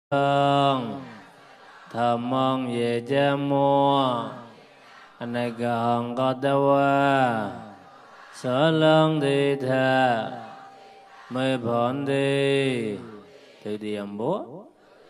Tham mong về cha mua anh này còn có đâu sở lăng đi thà mê phận đi từ điểm bố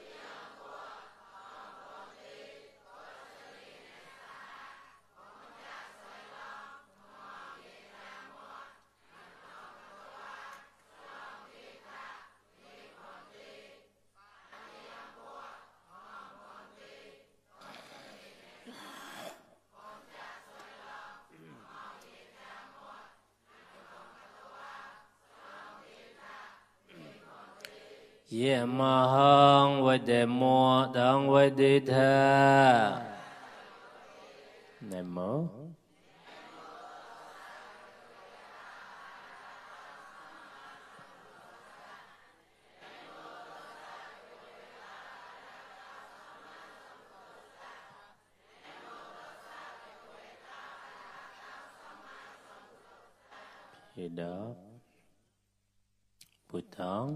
ye ma hăng với đề mua đang với đi thà này mở thì đó buổi sáng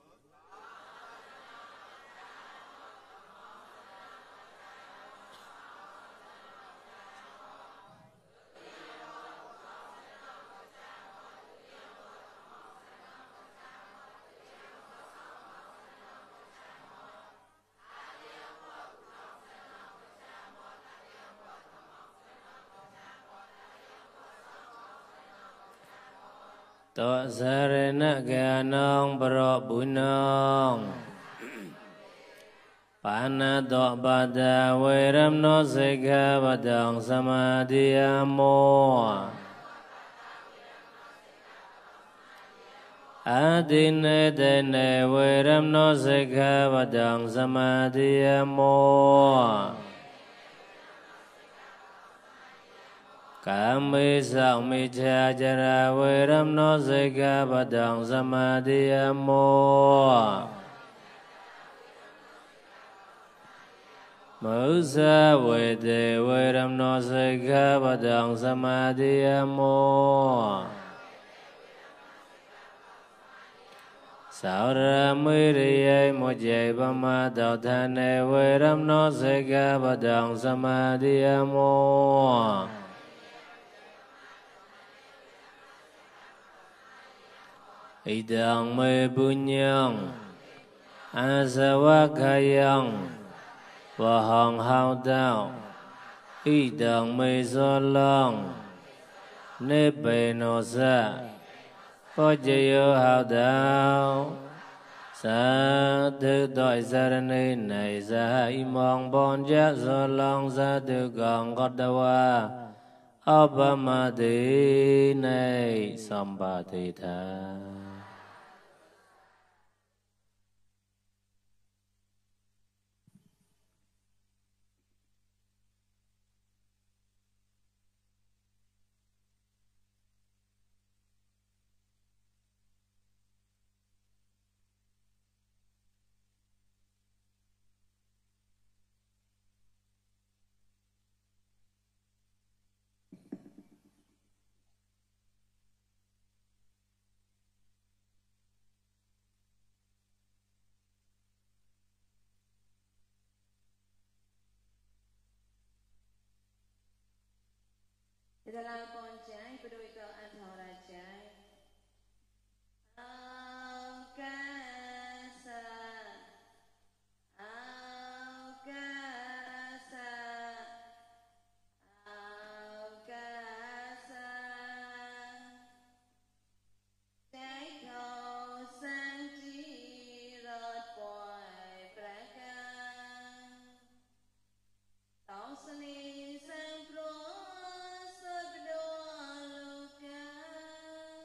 tọa sa re na ga nong bro bụi nong Pana tọa ba đà vê ram no se ga ba đằng samadhi amo Adine dene vê ram no se ga ba đằng samadhi amo Kami sao mi cha jara vê ram no se ga ba đằng samadhi amo Mở sa về đề vê ram no se ga ba đằng samadhi amo Sao ra mi ri ai mo jai ba ma đạo than ne vê ram no se ga ba đằng samadhi amo Idang me bunyang asawakayang và hằng hao đạo y đằng mê do lòng nê bề nô sa có chê yêu hao đạo sa thư tội sa ra ni này sa y mong bon giác do lòng sa thư còn có đâu ma thị này samba thị tha Adalah poncai peduli ke antara rajai Aukasa Aukasa Aukasa Trái cầu sang chi rớt bòi praka Tao sani sang pro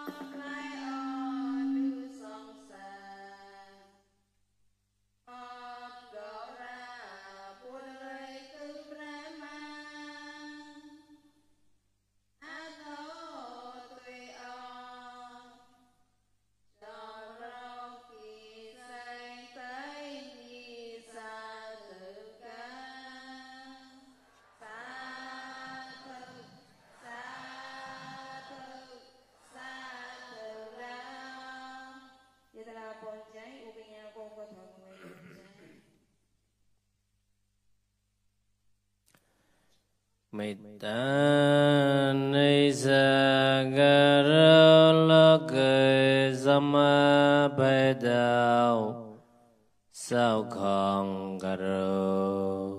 Mê ta ni sa ga ra la ke sama bê đạo sao không ga ro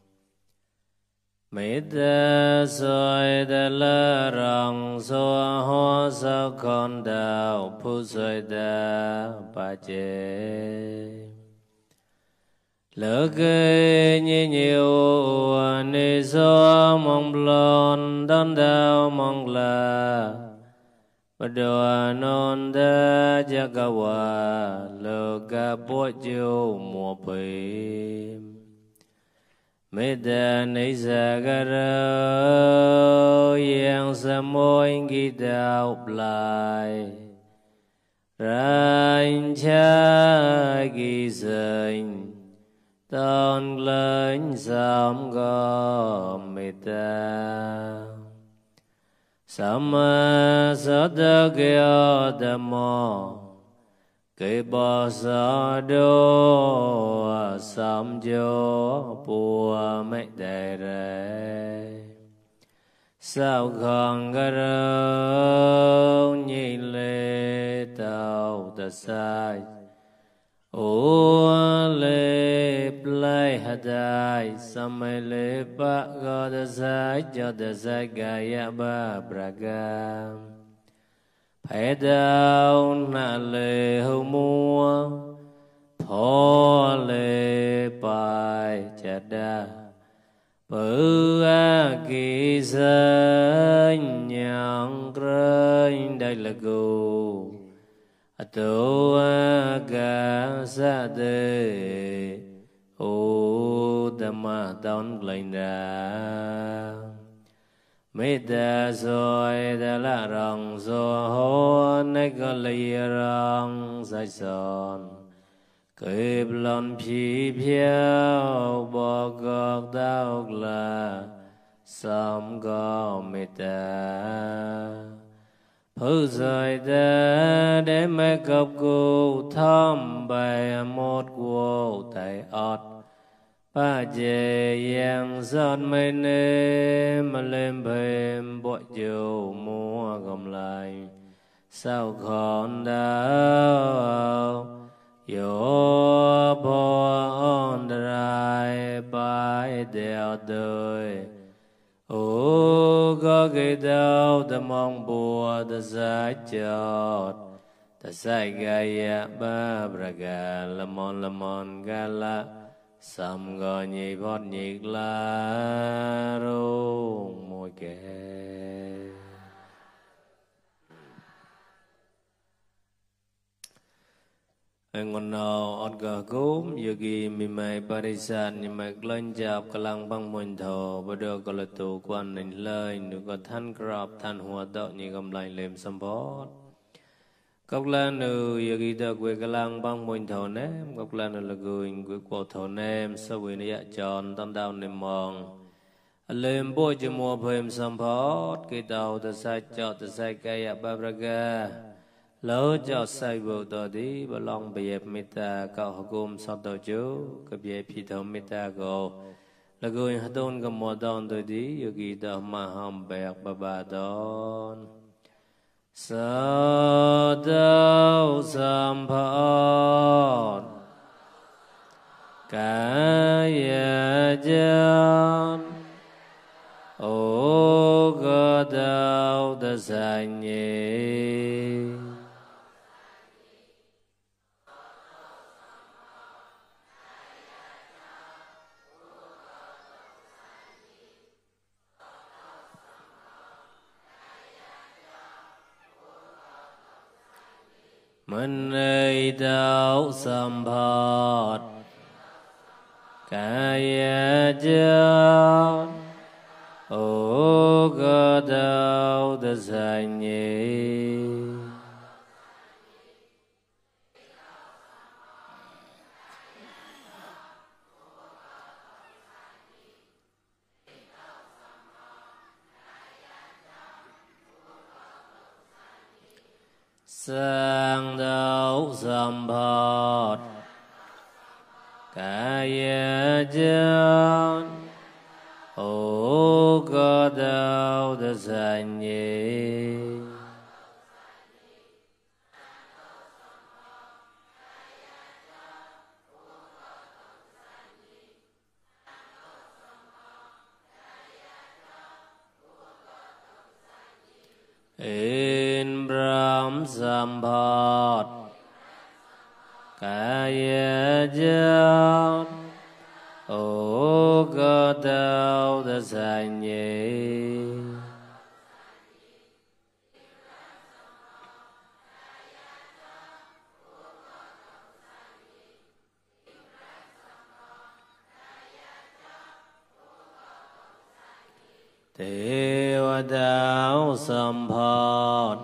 mê ta soi ta la rong so ho sao con đạo phu soi ta ba chế lỡ kê như nhiều ni so mong lon đón đạo mong là bà đồ non đa cha ca hòa lỡ ca bố chiêu mùa bì mê ta ni sa ga rơ yang sa môi nghi đạo lại ranh cha ghi sinh tôn lên sớm go mê ta sớm sớ tơ kêu tơ mò cây bò sơ đô sớm vô bùa mê tê rê sao còn ga râu nhị lê tàu tơ sai ô lê play hadai samay lê pa go tơ sai cho tơ sai gaya ba braga phải đau na lê hưu mua thọ lê bài chả đa bự kỳ sinh nhang rơi đây là gù tu ga sa de ô dhamma đón lên ra mê ta rồi ta la rong so ho nay có lì rong sai son kịp lon phi phiêu bỏ gọt đau là sớm có mê ta phứ rời ta để mê cập cụ thom bày một cuộc tại ọt ba chê yang giọt mây nê mà lên bềm bội chiều mua gom lại sao còn đau yo bo on drai bài đeo đời ô có cái đau ta mong bùa ta sai chót ta sai gaya ba braga lamon gala sam go nhị bót nhị la ro môi kề ngon nào on cả cốm yogi mimai parisan mimai lên chạp kalang băng môn thọ bờ đô có lệ tụ quan nên lời nếu có than krop than hoa đạo như gầm lại lem sampot cốc la nữ yogi ta quê kalang băng môn thọ ném cốc la nữ là người quê quạt thọ ném sau quê này chọn tam đạo ném mong lem bôi cho mua phèm sampot cái tàu ta sai chọn ta sai cây ba braga lỡ cho sai vô tờ đi bà lòng bề mê ta cậu học gồm sao tàu chú cái bề phi thấu mê ta gồ là người hát tôn cầm mùa đòn tờ đi yogi tờ mà hòm bẹc bà đòn sa tàu sampot kaya jan ô gà tàu ta sai nhé Mani đạo sam bhat Kaya chan Ô cơ đạo tất sanh nhị Sang đạo sam bhat Kaya chan Ô cơ đạo tất sanh nhị In Brahm Sambhat Kaya chan Ô cơ đạo tất sanh nhị Thế đạo sam bhat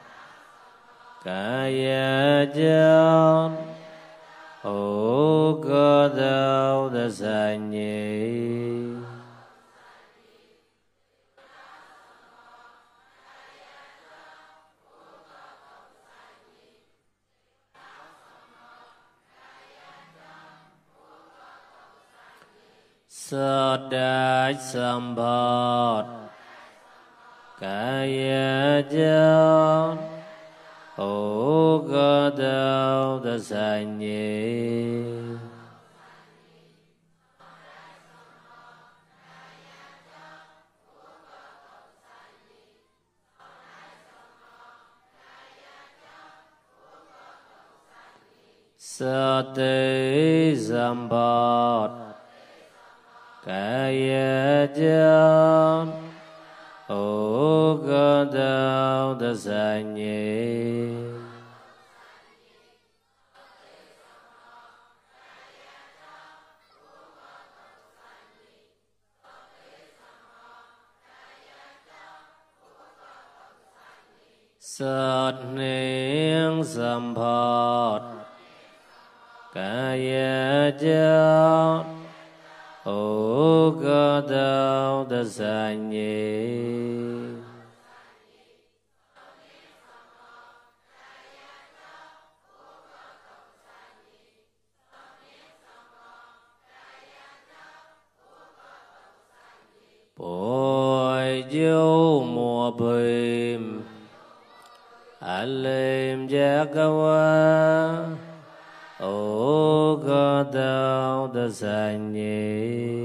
Kaya chan Ô cơ đạo tất sanh nhị Sát đại sam bhat Kaya chan Ô cơ đạo tất sanh nhị Sát tế sam bhat Kaya chan Ô cơ đạo tất sanh nhị Sát niệm sam bhat Kaya chan Ô cơ đạo tất sanh nhị Bội chiếu mùa bìm Alim Jakawa Ô cơ đạo tất sanh nhị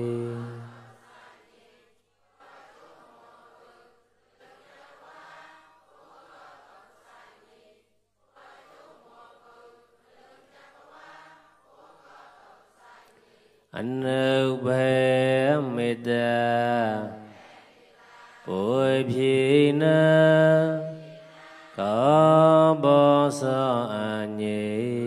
Anubhamita Bội phi na Có bó so nhị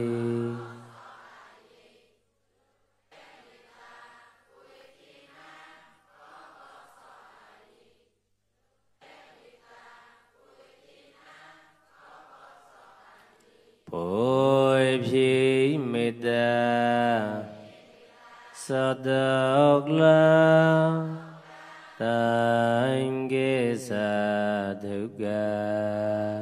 Bội phi mita Sadok la Tánh ghê sa thực ga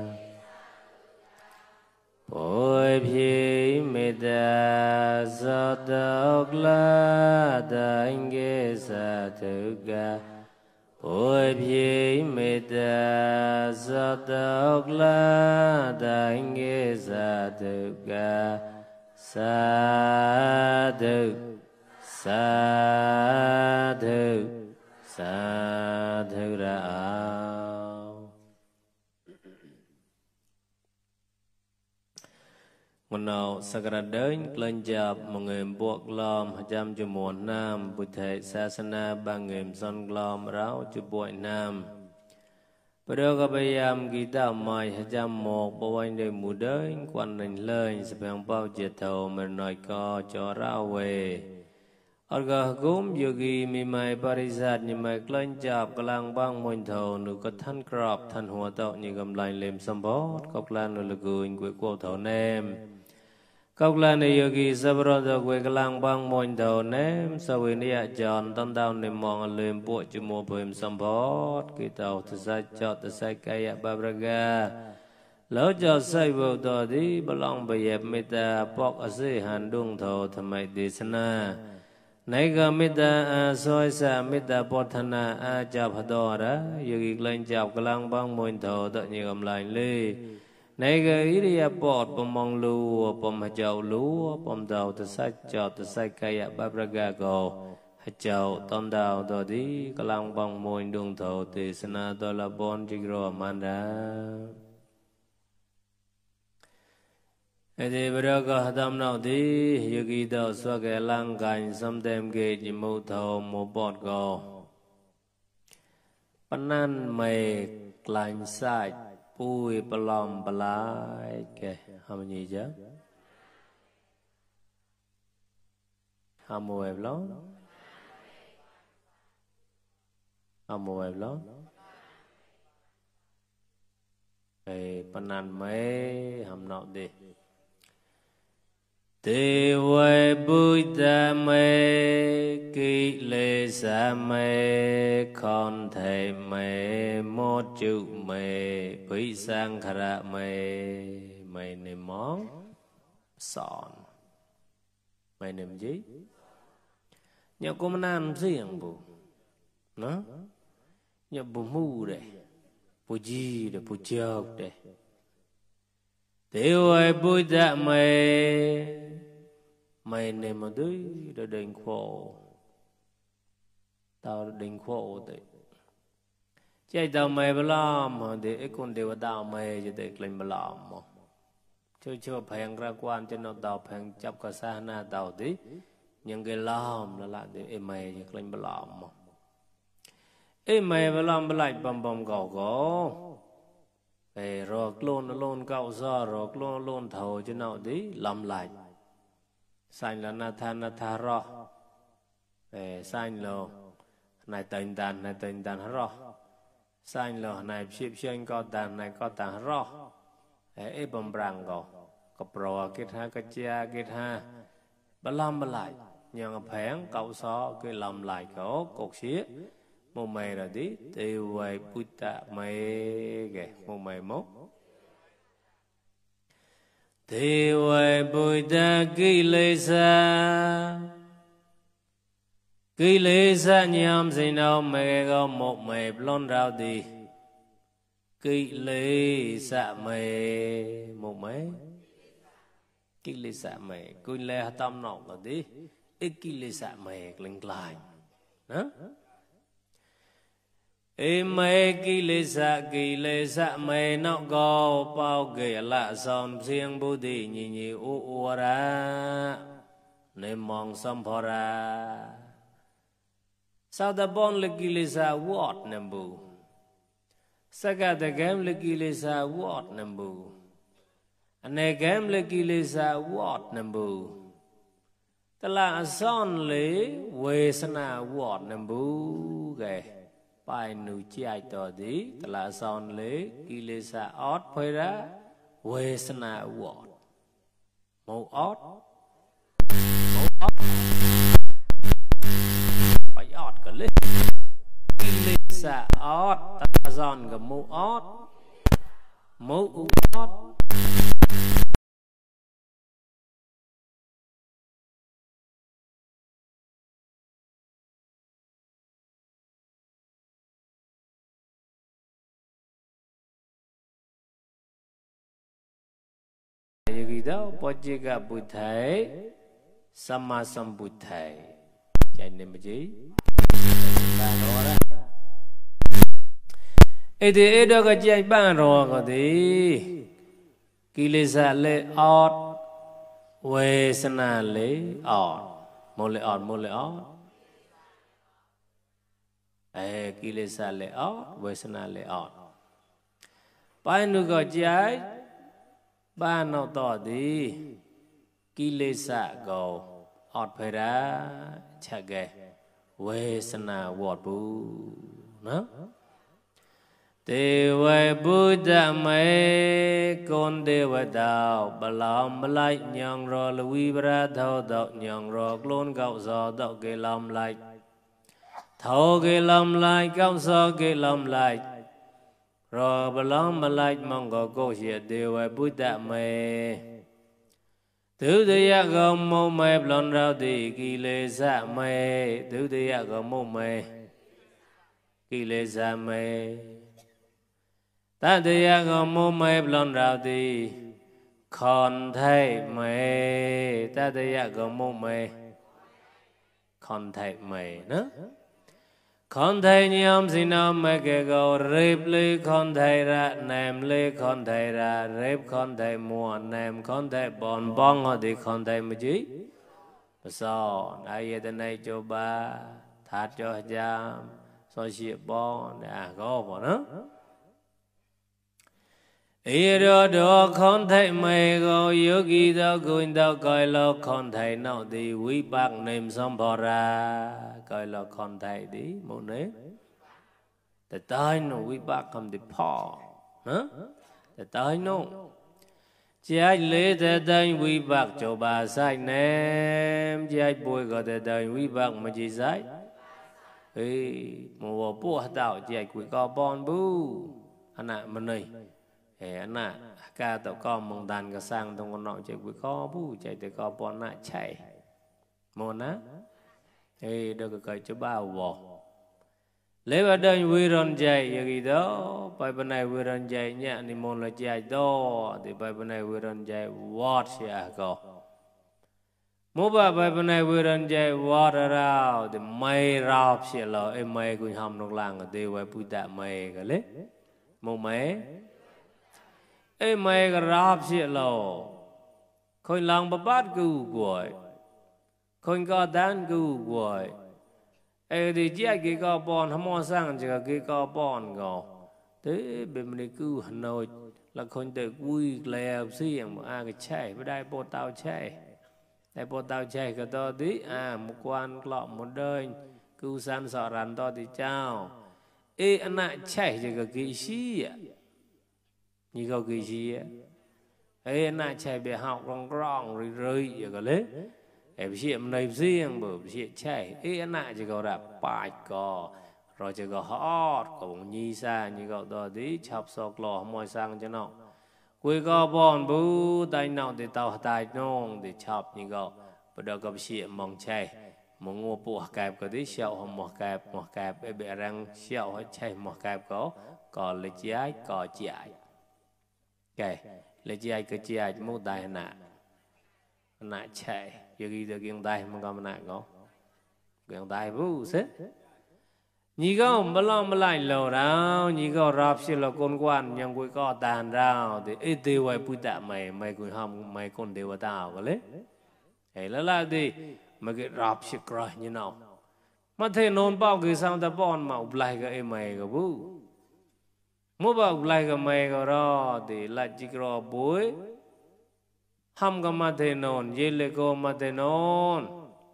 Bội phi mita Sadok la Tánh ghê sa thực ga Bội phi mita Sadok la Tánh ghê sa thực ga Sa thực Sa thực đạo Mình nào sakara đến lên chạp một người buộc lòm trăm cho một nam bụi thể sa sana ba người son lòm ráo cho bụi nam bây giờ các bây giờ kita mai hajam một bao anh đây mù đời quan hình lên sẽ phải bao giờ thầu mình nói co cho ra về Arga gom yogi mi mai parisat ni mai klan chap kalang bang moin thầu nu có thanh crop thanh hoa tạo như gầm lại lem sambot cọc lan nu laguin quê cô thầu nem cọc lan này yogi sabro thầu quê kalang bang moin thầu nem sau ini ajan tan tao nem mong lem bộ chu mo phem sambot ki tàu thứ sai cho thứ sai kaya babraga lỡ cho sai vô tờ đi balong bày dẹp meta pok ase han dung thầu tham mai desana Nãy ga mita soi sa mita pothana a chap hadora yogi klan chap kalang bang moin tho tự như gầm lại lê nãy ga iriya pot pomong lu pom hachau lu pom tàu tự sai cho tự sai kaya babraga go hachau ton tàu to đi kalang bang moin dung tho te sana to la bon jigro amanda Ede beraka hadam nau di yogi tao xóa cái lang cảnh xâm tem ghê chỉ mâu thầu mô bọt gò panan mê lành sai pui palom palai kê hàm gì chứ hàm mô ép lón hàm mô ép lón ê panan mê hàm nọ đi Te vai Buddha me kỳ lệ sa me con thầy me một chữ me quý sang khara me mày niệm món sọn mày niệm gì nhớ có món ăn riêng bù nó nhớ bù mu đây bù gì đây bù chọc đây Te vai Buddha me mày này mà đấy đã định khổ tao định khổ đấy chạy tao mày bà làm mà để ấy con đều tao mày cho để lên bà làm mà chưa phèn ra quan cho nó tao phèn chấp cả xa na tao tí nhưng cái làm là lại để ấy mày cho lên bà làm mà ấy mày bà làm bà lại bầm gõ rồi lôn cậu do rồi lôn thầu cho nó tí làm lại Sain là na tha ro sain lo này tên tàn ro sain lo này ship chen có tàn ro e bom brang go có pro kết ha ba lam ba lại nhưng phèn cậu so cái làm lại có cột xía một mày rồi đi tiêu về puta mày kìa một mày mốt Te vai Buddha Kilesa nhằm sinh đâu mẹ có một mẹ lon rau đi Kilesa mẹ một mẹ Kilesa mẹ Kilesa tâm nọ là đi Kilesa mẹ linh lại hả mê kilesa mê nó go bao ghê lạ son riêng bố đi nhì u ra nên mong xâm phò ra sao ta bon là kilesa what nè bù sao cả ta game là kilesa what nè bù anh này game là kilesa what nè bù ta là son lễ quê sana what nè bù ghê Pai nu chiai to di tala son le kilesa ot phơi ra vesana wot màu ot phải ot cả lên kilesa ot tala son cả màu ot Yogida Pojika Buddhai Sama Sambuddhai Chạy niệm gì? Ba đó đó Ê thì ê đó cái chạy ba rồi có đi Kilesa lệ ọt Vesana lệ ọt Một lệ ọt Kilesa lệ ọt Vesana lệ ọt bài nu có trái ba nào tỏ đi kí lê xạ gồ ọt phải ra chả ghê quê sân nào vọt bù nó Tê vây Buddha mê con đê vây đạo bà lòng bà lại nhàng rò là vi bà thâu đạo nhàng rò lôn gạo gió đạo kê lòng lại thâu kê lòng lại gạo gió kê lòng lại rò bà lòng bà lại mong có cô xìa tê vây Buddha mê Thứ tư giác gồm mô mê blon rao tì kỳ lê dạ mê Thứ tư giác gồm mô mê kỳ lê dạ mê Ta tư giác gồm mô mê blon rao tì khòn thầy mê Ta tư giác gồm mô mê khòn thầy mê nữa Khòn thầy nhóm xin ông mê kê gầu rịp lý khòn thầy ra nèm lý khòn thầy ra rịp khòn thầy mùa nèm khòn thầy bọn bóng họ thì khòn thầy mà chí Bà sao ai vậy tên này cho ba thát cho giam so xịa bọn có bọn đó Ý đồ đồ khòn thầy mê gầu yếu ghi đó gùi đó coi lo khòn thầy nào thì quý bác nêm xong bỏ ra coi là con thầy đi một nế tại tới nó quý bác không đi phò tại tới nó chỉ ai lấy tại tới quý bác cho bà sai ném chỉ ai bùi gọi tại tới quý bác mà chỉ sai một bộ tạo chỉ ai quý có bọn bù anh ạ mà này anh ạ ca tạo con mong đàn cả sang trong con nọ chỉ quý có bù chạy tới có bọn nạ chạy một ná đâu có coi cho bao vò lấy vào đây quy rần dày gì đó bài bên này quy rần dày nhẹ thì môn là dày đó thì bài bên này quy rần dày vót xia có mỗi bài bên này quy rần dày vót ra thì mây rạp xia lo em mây cũng hầm nông làng ở đây bài bùi tạ mây cái lấy một mấy em mây cái rạp xia lo khôi làng bà bát cứu quậy khôi có đàn cứu quậy thì chỉ cái có bọn hâm mộ sang chỉ cái có bọn có thế bên mình cứu Hà Nội là khôi tự vui lèo xiềng mà cái chạy với đại bộ tàu chạy đại bộ tàu chạy cái đó tí một quan lọ một đời cứu san sọ rắn to thì chào anh lại chạy chỉ cái gì như có cái gì anh lại chạy bị học rong rong rơi rồi cái lấy em xem này riêng bởi vì chạy anh lại chỉ có là bài có rồi chỉ có hot cũng như xa như cậu đó tí chọc sọc lò mọi sang cho nó quý có bọn bú tay nào thì tao tay nông thì chọc như cậu bắt đầu gặp xem mong chạy mong ngô bộ kẹp có tí xẹo hoặc một kẹp em bị răng xẹo hay chạy một kẹp có lấy trái có chạy cái lấy trái cái chạy mô tay nạ chạy giờ ghi được kiêng tay mà còn nạ có kiêng tay vũ xếp nhị có mà lo mà lại lầu đâu nhị có rạp xí là con quan nhưng quý có tàn rao thì ít tiêu ai bùi tạ mày cũng không mày con tiêu tao cái lấy thế là gì mà cái rạp xí coi như nào mà thế nôn bao cái sao ta bọn mà úp lại cái mày cái vũ mua bao úp lại cái mày cái đó thì là chỉ có bối hâm cái mà thế nôn dễ lệ cô mà thế nôn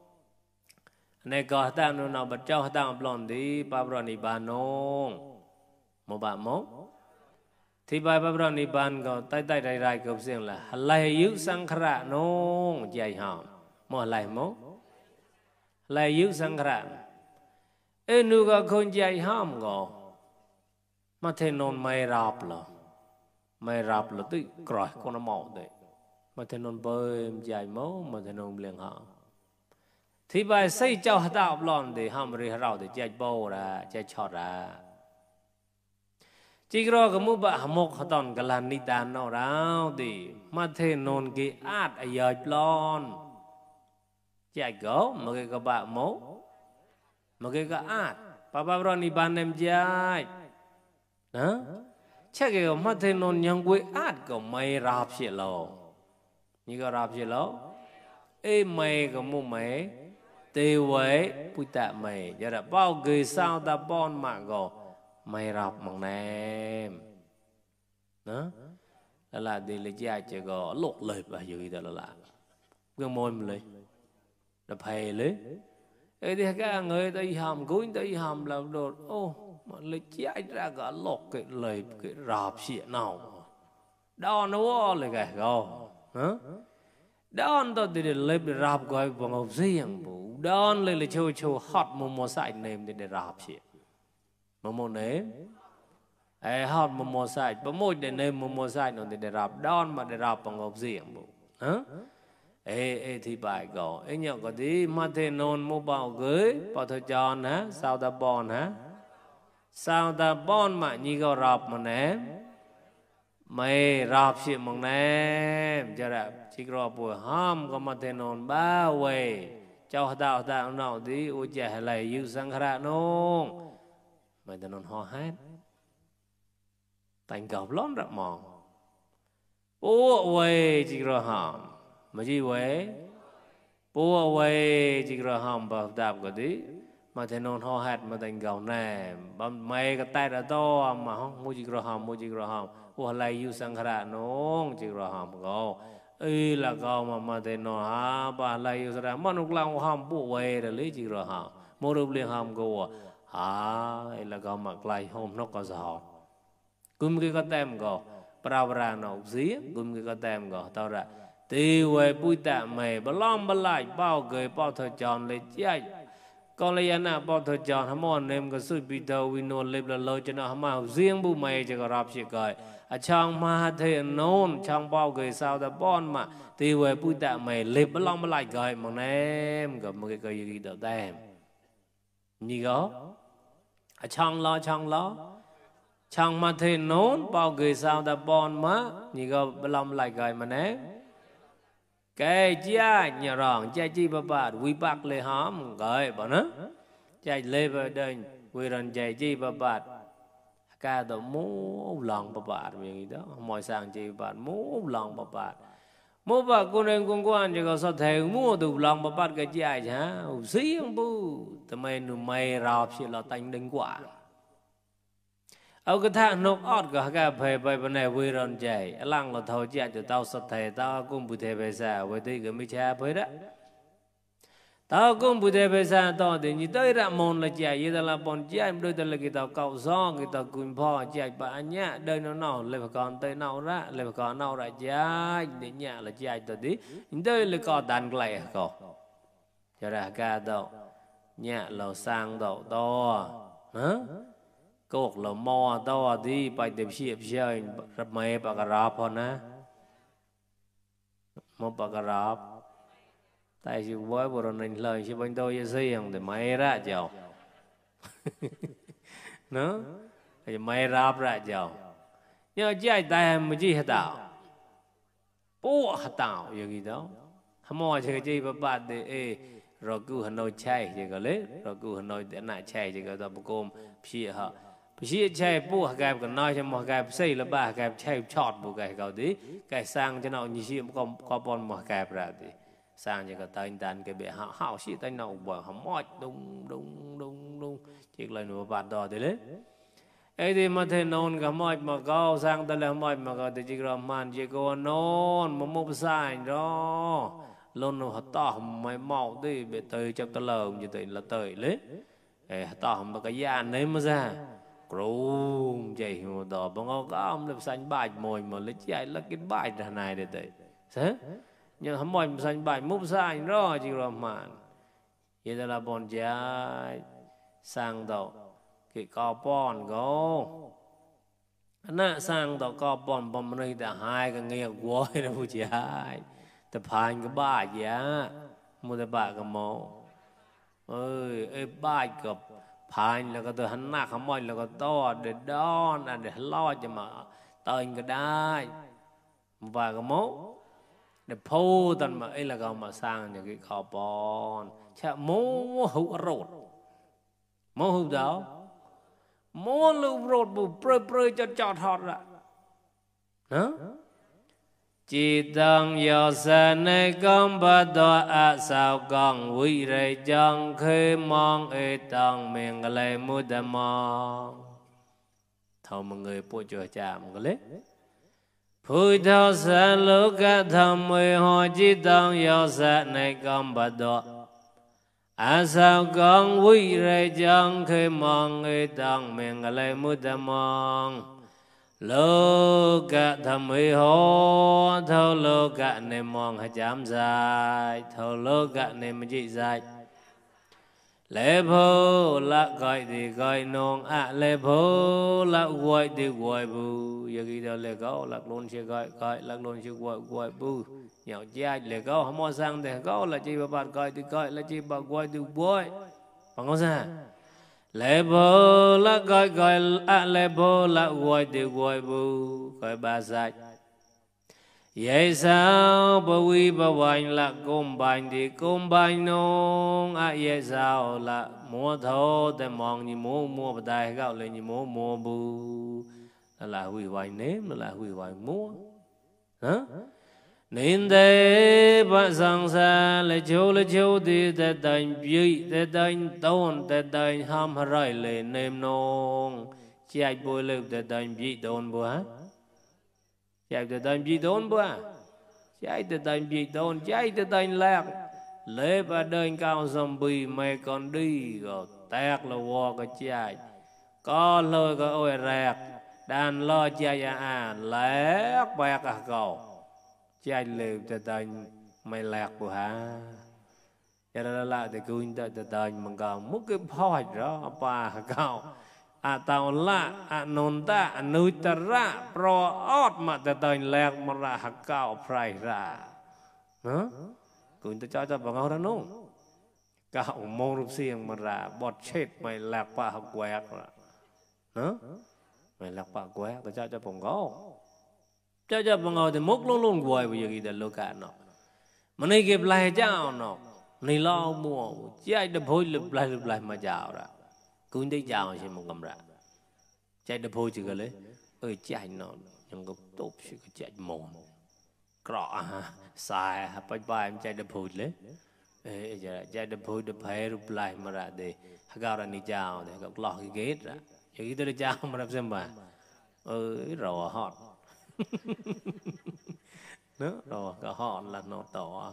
này có ta nó nào bắt cho ta blond đi pabrani banong một bạn mốt thì bài pabrani ban có tay rai câu riêng là lại yếu sang khara nong dài hòm một lại mốt lại yếu sang khara nu có con dài hòm có mà thế nôn mày rap là tự cõi con nó mỏ đấy mà thế nôn bơi dài máu mà thế nôn liền hòm thì bài xây cho tạo lon thì ham ri rau thì chạy bò ra chạy chọt ra chỉ có cái mua bả một tòn cái làn nít tàn nào rau thì mà thế nôn cái át ở giờ lon chạy gấu mà cái bả mố mà cái át papa rồi ni ban em chạy đó chắc cái mà thế nôn nhang quê át có mày rap xịt lò như cái rap xịt lò mày có mua mày tiêu với bùi tạ mày giờ đã bao người sao ta bon mà gò mày rọc bằng nem đó là đi lấy cha chỉ có lột lời và gì đó là cái môi mình lấy là phải lấy ấy thì các người tới hàm cúi tới hàm làm đồ ô mà lấy chạy ra cả lột cái lời cái rạp xịn nào đó nó là cái gò hả đón tôi để lấy để rạp gọi bằng ngọc riêng bù đón lấy cho hot một sải nêm để rạp xịn một nếm hot một sải một để nêm một sải nó để rạp đón mà để rạp bằng ngọc riêng bù hả thì bài gọi ấy nhậu có tí mà thế nôn mua bảo gửi bảo thôi tròn hả sao ta bon hả sao ta bon mà như có rạp mà ném mày rạp xịn bằng ném cho ra chỉ có buổi hôm có mà thế nôn ba quay cho tạo tạo nào tí ôi trẻ lại yêu sang khá nôn mày thế nôn ho hát thành cọp lón rạp mòn ủa quay chỉ có hòm mà gì vậy bố quay chỉ có hòm bảo đạp cái tí mà thế nôn ho hạt mà thành gạo này mày cái tay đã to mà không mua chỉ có hòm ủa lại yêu sang khá nôn chỉ có hòm gạo ấy là gạo mà thế nôn ha bà lại yêu sang mà lúc nào hòm bố quay rồi lấy chỉ có hòm mua được liền hòm gạo ấy là gạo mà lại hôm nó có gió cùng cái tem gạo pra nó dí cùng cái tem gạo tao ra thì về bụi tạ mày bà lom bà lại bao người bao thời tròn lấy chạy còn lấy anh à bao thời tròn hâm mòn em có sự bị đầu vì nôn lên là lời cho nó hâm màu riêng bụi mày chỉ có rạp chỉ cười trong mà thế nôn trong bao người sao ta bon mà thì về bụi tạ mày lên bà lom bà lại cười mà em gặp một cái gì đó tem như đó trong lo trong mà thế nôn bao người sao ta bon mà như đó bà lom lại cười mà em cái cha nhà rong cha chi bà bà quy bạc lê hóm gọi bảo nó cha lê vào đây quy rần cha chi bà bà ca đó mũ lòng bà bà mình đó mọi sang chi bà mũ lòng bà bà mũ bà cô nên con quan chỉ có sao thầy mũ đủ lòng bà bà cái cha hả xí không bu tụi mày rạp chỉ là tanh đinh quả cái thằng nộp ót cái phải bên này vui rồi chạy, lăng là thôi chạy cho tao sát thầy tao cũng bùi thầy về xa, với tí cái mấy cha phải đó, tao cũng bùi thầy về xa tao thì như tới ra môn là chạy, như là bọn chạy đôi ta là cái tao cậu gió, cái tao cùng phò chạy bà nhá, đời nó lại phải còn tới nào ra, lại phải còn nào ra chạy, để nhá là chạy tao tí, như tới là có đàn lại cậu, cho ra ca tao nhá là sang tao to, hả? Cột là mò to đi bài tập xếp chơi rất mấy bạc rạp hơn á một bạc rạp tại vì với bộ nên lời chỉ bên tôi xây dựng thì mấy ra giàu nó thì mấy rạp ra giàu nhưng chạy tay mà chỉ hạt tạo bố hạt tạo gì đó mò chơi chơi bà bạn thì rồi cứ Hà Nội chạy thì có lấy rồi cứ Hà Nội để lại chạy thì có tập côm phía họ phía chạy bố cái còn nói cho mọi cái xây là ba cái chạy chọt một cái cầu tí cái sang cho nó như gì cũng có bọn một cái ra thì sang cho cái tên đàn cái bệ hảo sĩ tên nào bảo họ mót đúng chỉ là nửa bạn đó thì đấy ấy thì mà thế nôn cả mọi mà cao sang ta là mọi mà có thì chỉ là màn chỉ có nôn mà một sai đó luôn nó tỏ mày màu đi bị tới trong ta lờ như thế là tới lấy tỏ mà cái gian đấy mà ra Crum chạy một đó bằng ngó cam lập xanh bài mồi mà lấy chạy là cái bài này để đấy thế nhưng hầm mồi xanh bài múc xanh rồi chỉ là màn vậy là bọn chạy sang đầu cái cò bọn go nãy sang đầu cò bọn bọn mình đã hai cái nghe quay nó chạy tập hành cái bài giá mua cái bài cái mẫu ơi bài cập phanh là cái từ hắn nạc hắn mỏi là cái to để đo là để lo cho mà tên cái đai và cái mốt để phô tần mà ấy là cái mà sang những cái kho bòn chả mố hữu rột mố hữu đó mố lưu rột bù prơi cho chọt hot ra hả chỉ tăng yo sa này công bát đoa sao con quý rây chẳng khơi mong ấy tăng mình lại mua đam mong thầu một người bố chùa cha một cái lết Phu thao sa lô ca tham mê ho chi tăng yo sa này con bà đọ a sao con quý rê chẳng khi mong nghi tăng miệng lê mưu tâm mong lô ca tham mê ho thao lô ca này mong hạ chám dài thao lô ca này mà chị dài lê phô là gọi thì gọi nông lê phô là gọi thì gọi bù giờ khi đó lê gấu lạc luôn sẽ gọi lạc luôn sẽ gọi bù nhỏ trai lê gấu không có sang thì gấu là chỉ bạn gọi thì gọi là chỉ bạn gọi thì gọi bằng không sao lê phô là gọi lê phô là gọi thì gọi bù gọi ba sai vậy sao bà quy bà hoành là cung bành thì cung bành nông vậy sao là mua thô để mong như mua bà tài gạo lên như mua bù là huy hoành nếm là huy hoành mua hả nên thế bà sang xa là châu thì để đánh vị để đánh tôn để đánh ham hại lên nêm nông chạy bồi lực để đánh vị tôn bùa hả chạy từ tên gì đốn bữa chạy từ tên gì đốn chạy từ tên lạc lễ và đơn cao zombie mày còn đi rồi tẹt là vô cái chạy có lời cái ôi rạc đàn lo chạy lẽ bạc cầu chạy lều từ tên mày lạc của hả cho nên là thì cứ từ tên mình còn mất cái phôi đó ba cầu tao la nôn ta nuôi ta ra pro ớt mà ta tên lẹt mà ra hạt cao phải ra hả cũng ta cho bằng ngao đó nung cao mông rụp xiềng mà ra bọt chết mày lạc pa học quẹt hả mày lạc pa quẹt ta cho bằng ngao cho bằng ngao thì mốc luôn luôn quay bây giờ gì để lô cả nó mà này kịp lại chào nó này lo mua chứ ai đập hôi lụp lại mà chào ra cũng đi chào xem một cầm ra chạy đập hôi chỉ cái lấy ơi chạy nó nhưng có tốt chứ cái chạy mồm cọ xài bye bye em chạy đập hôi lấy chạy đập hôi đập hay rụp lại mà ra để gạo ra đi chào để gặp lọ cái ghét ra chỉ tôi đi chào mà đập xem mà rồi hot nữa rồi cả hot là nó tỏ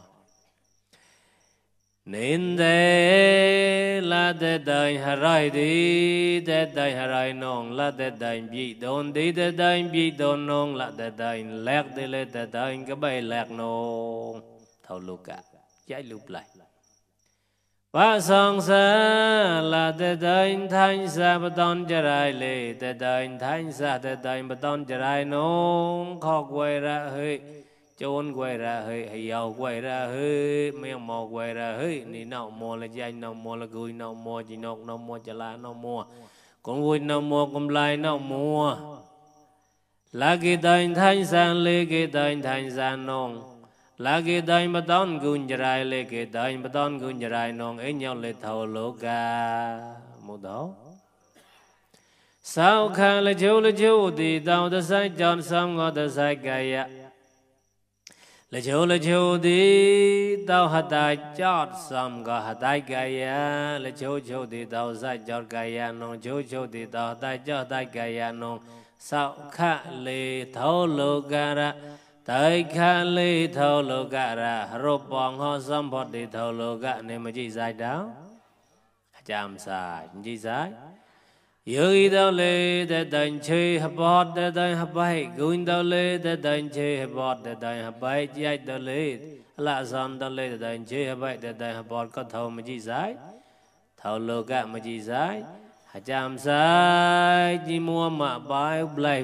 nên thế là để đời harai đi để đời harai nong là để đời bị đồn đi để đời bị đồn nong là để đời lẹt đi lên để đời cái bài lẹt nong thâu lục cả trái lục lại và sang sa là để đời thanh sa bắt đón jarai lệ để đời thanh sa để đời bắt đón jarai nong khó quay ra hơi chôn quay ra hơi hay giàu quay ra hơi miệng mò quay ra hơi nị nọ mò là dây nọ mò là gùi nọ mò chỉ nọ nọ mò chả lá nọ mò con gùi nọ mò con lai nọ mò là cái tên thanh san lê cái tên thanh san nong là cái tên mà đón gun jarai lê cái tên mà đón gun jarai nong ấy nhau lê thầu lô ca một đó sao khang là chiếu thì tao đã sai chọn xong ngõ đã sai gaya là chiều đi tao hạt tai chót xong có hạt tai gaya là chiều đi tao sai chót gaya nong chiều đi tao hạt tai chót tai gaya nong sao khá lê thâu lô gara tới khá lê thâu lô gara rộp bóng ho xong bọt đi thâu lô gara nên mà chỉ dài đó chạm xài chỉ dài yêu đau lệ để đánh chơi hấp bọt để đánh hấp bay gùn đau lệ để đánh chơi hấp bọt để đánh hấp bay chạy đau lệ là giòn đau lệ để đánh chơi hấp bay để đánh hấp bọt có thầu mà chỉ giải thầu lô cả mà chỉ giải chạm sai chỉ mua mà bài play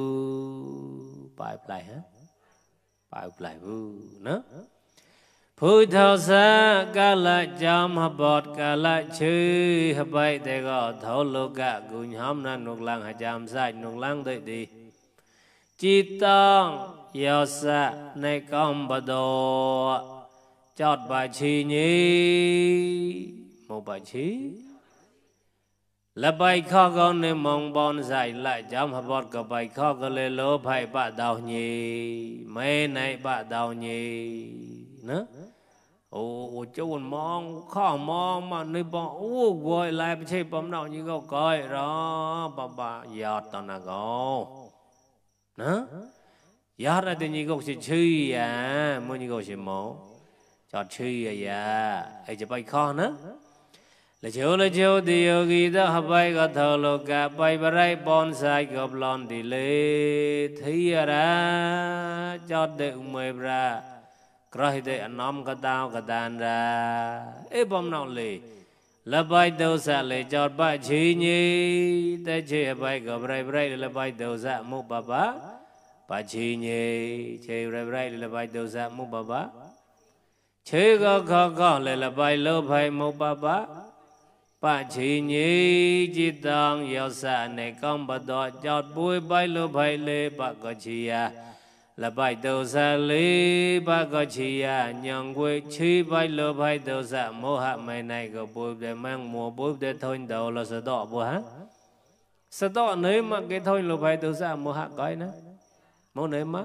hả bài play nữa phu thao sa ca la chăm hấp bọt ca la chư hấp bay để gọi thấu lô cả cùng hóm na nục lăng hà chăm sai nục lăng đợi đi chi tông yêu sa này con bà đồ chót bà chi nhi một bà chi là bài khó con nên mong bon dài lại chăm hấp bọt cả bài khó có lê lô phải bà đào nhì mấy này bà đào nhì nữa chú mong khó mong mà nơi bọn gọi lại chơi bấm nào như câu coi đó bà giọt tao nà gồ nữa giờ ra thì gốc sẽ chui à mua gốc sẽ mổ chọt chui à ấy chỉ bay khó nữa là chiều thì yogi đó hấp bay có thở lô cả bay bay bonsai gặp lon thì lê thấy ra chọt để mười ra rồi để anh nóm cái tao cái đàn ra ê bom nào lê là bay đầu xa lê chọt bay chi nhỉ để chơi bay gặp bay là bay đầu xa mu baba bay chi nhỉ chơi bay là bay đầu xa mu baba chơi có là bay lô bay mu baba bà chỉ nhị chỉ tăng yêu sa này con bà đọt chọt bùi bay lô bay lê bà có chi à là bay đầu sa lê bà có chi à nhận quê chi bay lô bay đầu sa mô hạ mày này có bùi để mang mùa bùi để thôi đầu là sợ đọ bùa hả sợ đọ nơi mà cái thôi lô bay đầu sa mô hạ coi nữa mô nơi mà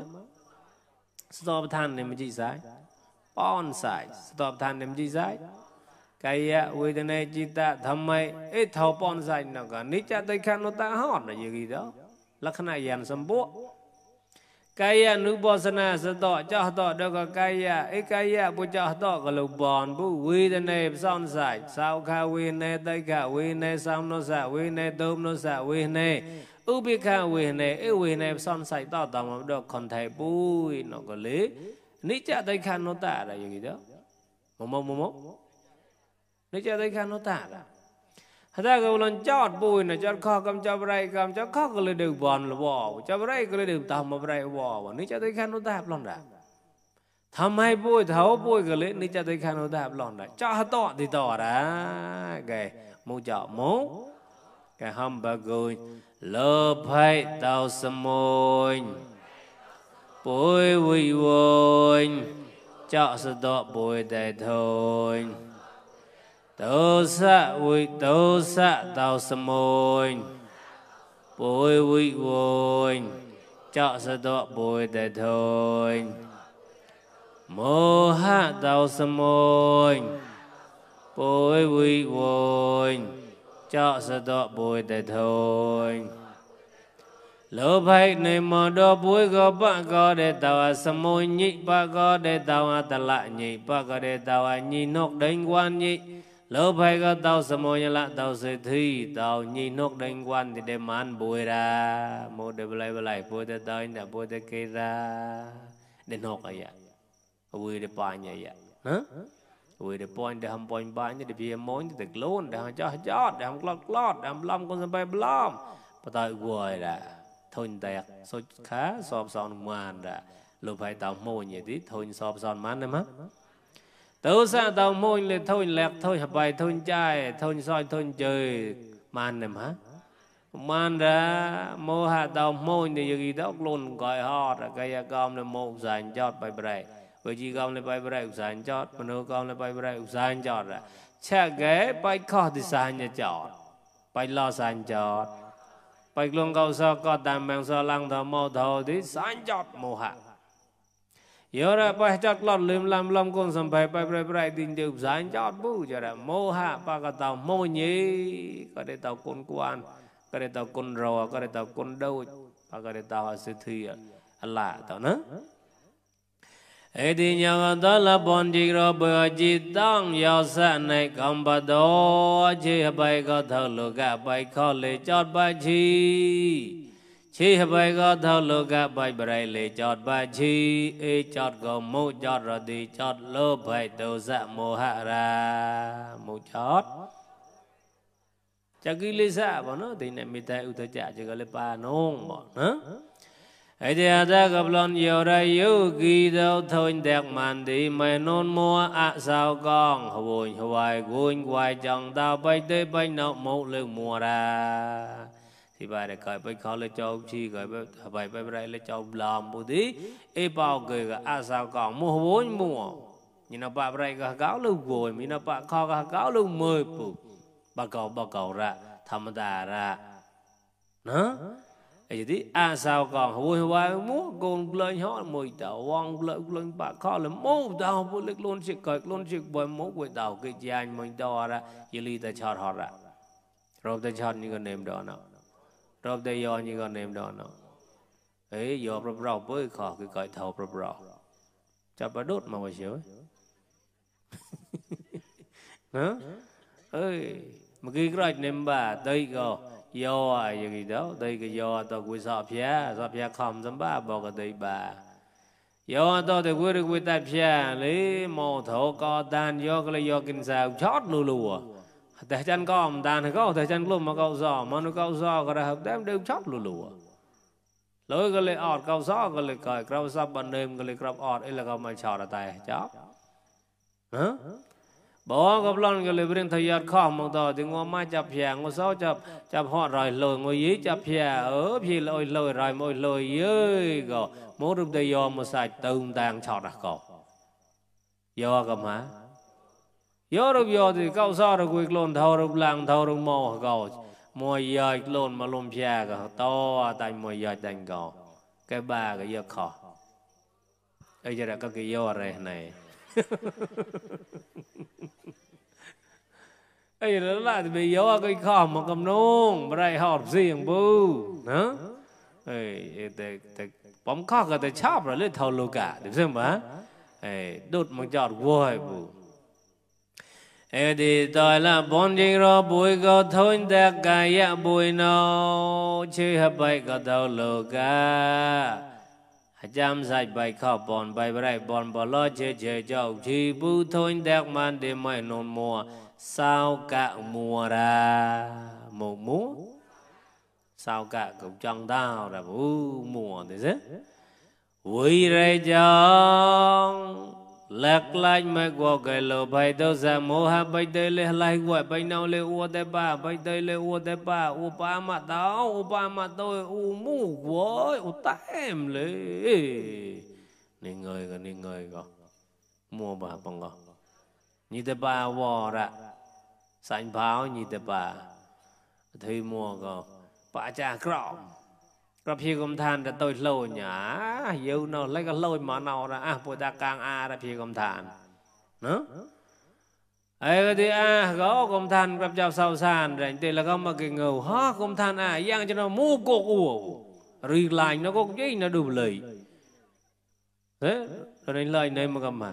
sợ đọ than này mà chỉ sai on sai sợ đọ than này mà chỉ sai cái uy thế này chỉ ta thầm mày ít thầu pon dài nào cả nít cha tây khăn nó ta hót là gì đó là khăn này dàn sầm búa cái nữ bò sana sẽ tỏ cho tỏ đâu có cái bố cho tỏ có lục bòn bố uy thế này son dài sao kha uy này tây kha uy này sao nó sa uy này tôm nó sa uy này ubi kha uy này son dài tỏ tỏ mà được còn thầy bui nó có lý nít cha tây khăn nó ta là gì đó mồm nếu cho thấy khăn nó tả ra, ta gọi là chót bùi này chót kho cầm cho bray cầm cho kho cái lời đường bòn là bò, cho bray cái lời đường tàu mà bray bò, nếu cho thấy khăn nó tả lon ra, tham hai bùi thấu bùi cái lời nếu cho thấy khăn nó tả lon ra, cho tỏ thì tỏ ra, cái mũ chọ mũ, cái hầm bạc gùi, lơ phải tàu sâm môi, bùi vui vui, cho sự tỏ bùi đại thôi. Tâu sa tao sâm môi bùi vui vui cho sa đọ bùi đại thôi mô ha tao sâm môi bùi vui vui cho sa đọ bùi đại thôi lỡ phải nơi mà đọ bùi có ba có để tao sâm môi nhị ba có để tao ta lại nhị ba có để tao nhị nóc đánh quan nhị lỡ phải có tao sớm mồi là tao sẽ thi tao nhìn nốt đánh quan thì đem ăn bùi ra một để lại bùi để tới để bùi để kê ra để nốt vậy bùi để bài như vậy hả bùi để point để hầm point bài như để bia món thì được luôn để cho để hầm lót để hầm lâm con sân bay lâm và tao bùi ra thôi tẹt số khá sọp sòn màn ra lỡ phải tao mồi như thế thôi sọp sòn màn đấy má tớ sa tao môi lên thôi lẹt thôi hấp bài thôi chai thôi soi thôi chơi man này má man ra mô hạ tao môi thì gì đó luôn gọi ho là cái con là một dàn chót bài bày bởi vì con là bài bày dàn chót mà nếu con là bài bày dàn chót ra cha ghé bài khó thì dàn nhà chót bài lo dàn chót bài luôn câu so có tạm mang so lăng thọ mô thọ thì dàn chót mô hạ giờ ra bài chót lọt lìm làm con sầm bài tin được giải chót bù giờ ra mô hạ ba cái tàu mô nhí có để tàu con quan có để tàu con rò có để tàu con đâu ba cái để tàu sư thi là tàu nữa ấy thì nhau đó là bọn chị rồi bữa chị tăng yêu sa này cầm bà đó chị bài có thở lửa cả bài khó lệ chót bài chi chi bài có thâu lô cả bài bài lệ chót bài chi ê chót có mũ chót rồi đi chót lô bài đầu dạ mô hạ ra mũ chót chắc cái lý dạ bọn nó thì này mình ta ưu thế trả chứ có lẽ ba nông bọn hả ấy thì ta gặp lon nhiều đây yêu ghi đâu thôi đẹp màn đi mày nôn mua sao con hồi hoài guôn hoài chẳng tao bay tới bay nọ mũ lưng mùa ra thì bài này cởi bài khó lấy cho chi cởi bài bài lấy cho làm một tí ê bao người cả sao còn mua bốn mùa nhưng nó bà bài cả cáo lưu gồi mình nó bà kho cả cáo lưu mười phụ bà cầu ra thầm đà ra nó ấy thì sao còn hồi hoài múa con lên họ mùi tàu quăng lên bà kho là mô tàu vô lực luôn chỉ cởi luôn chỉ bởi mô quay tàu cái gì anh mình đo ra chỉ li ta chọt họ ra rồi ta chọt như con nêm đó nào rồi đây do như con nêm đó nào ấy do bập rau bơi khó cái cõi thầu bập rau chập bà đốt mà xíu hả ơi mà cái rạch nem bà đây có do ai gì đó đây cái do tao quy sọp phía không dám bà bỏ cái đây bà do tao thì quy được quy tập phía lấy mồ thổ co tan do cái là do kinh sao chót lù lùแต่ฉันก็มตาเขาแต่ฉันกลุ่มมาเกาซ้อมันเกาซ้อก็ได้ครับแต่เดิมชอบลัวๆเลยก็เลยออดเกาซ้อก็เลยก่อยกราบซับบันเดิมก็เลยกราบออดไอ้แล้วก็มาชอดตายจ๊อบฮะบอกกับร้อนก็เลยเรื่องทยอดข้อมองต่อถึงว่ามาจับเพียงว่าซ้อจับหอดรอยลอยงวยยี่จับเพียพี่ลอยรอยมวยลอยเย้ยก็มูรุปได้ยอมมาใส่ตึงแดงชอดก็ยอกับมายอรูปยอที่เขาซ้อรูปกุยกลนเท่ารูปลังเท่ารูปโม่เขามวยยอยกลนมาลมเพียก็ต่อแต่มวยยอยแต่งเขาแกบ้าก็ยอคอไอ้เจ้าก็ยออะไรไหนไอ้เรื่องละที่ไปยอก็ข้อมากำนงไม่ได้หอบเสียงบูนะไอ้แต่ผมข้อก็แต่ชอบเราเล่นเท่าลูกะถูกไหมไอ้ดุดมันจอดวัวบูเอดีตอยละบนจิงรอบุยก็ทนแต่กายะบุยนอชื่อให้ไปก็เท่าลูกะจำใส่ใบข้าวบอลใบไรบอลบอลล้อเฉยเจ้าชีบูทนแต่มันเดไม่นนมัวสาวกะมัวราหมูมัวสาวกะกับจังดาวระบูมัวนี่สิวิเรจังlắc lại mấy quả cái lô bay đâu ra mô ha bay đây lên lại quả bay nào lên uo đây ba bay đây lên uo đây ba uo ba mặt đó uo ba mặt tôi uo mù quá uo tém lên nè người có mua bà bằng ngọ như thế ba vò ra sành pháo như thế ba thì mua có bà cha cọpรับพี่กรมทานแต่ตัวโลหยาเยอะเนาะแล้วก็โลยมาเนาะปุตตะกลางรับพี่กรมทานเนาะไอ้ก็ที่ก็กรมทานกับเจ้าสาวสานแต่เดี๋ยวแล้วก็มาเก่งเงาฮะกรมทานยังจะเนาะมูกกอัวรีไลน์nó có cái nó đủ lời thế rồi nên lời này mà cầm mà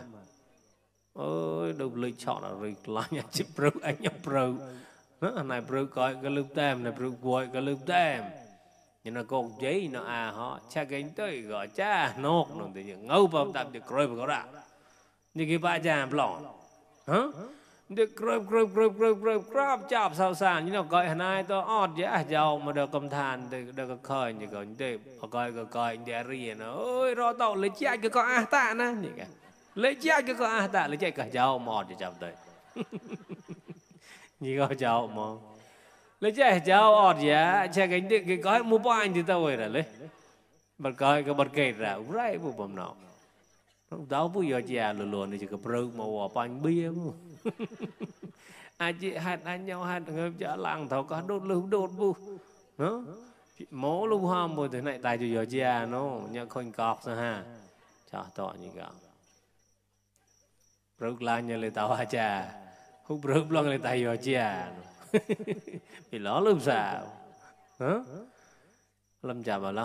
ôi đủ lời chọn làรีไลน์nhà chip pro anh nhập pro này pro coi cái lướt tem này pro quay cái lướt tem nhưng nó còn giấy nó họ cha cái tới gọi cha nốt nó thì ngâu vào tập được rồi vào đó như cái ba cha lỏng hả được rồi chọc sao sàn như nó gọi này tôi ọt vậy giàu mà được cầm than được khơi như gọi như coi để riêng nó ơi rồi tao lấy chạy cái con ta nè như cái lấy chạy cái con ta lấy chạy cả giàu mọt để chọc tới như gọi giàu mà lấy chạy cháu ọt giá chạy cái gói mua bao anh thì tao rồi lấy bật coi cái bật kẹt ra uray bu bầm nọ đau bu giờ già lùn này chỉ cái bơ mà bỏ bánh bia bu ai chị hạt anh nhau hạt người chợ làng thầu có đốt bu nó mố lu ham bu thế này tài cho giờ già nó nhận khôn cọp ra ha cho tọ như vậy bơ lang như lấy tao ha cha hút bơ lang lấy tài giờ già thì lỡ làm sao hả làm chả mà lo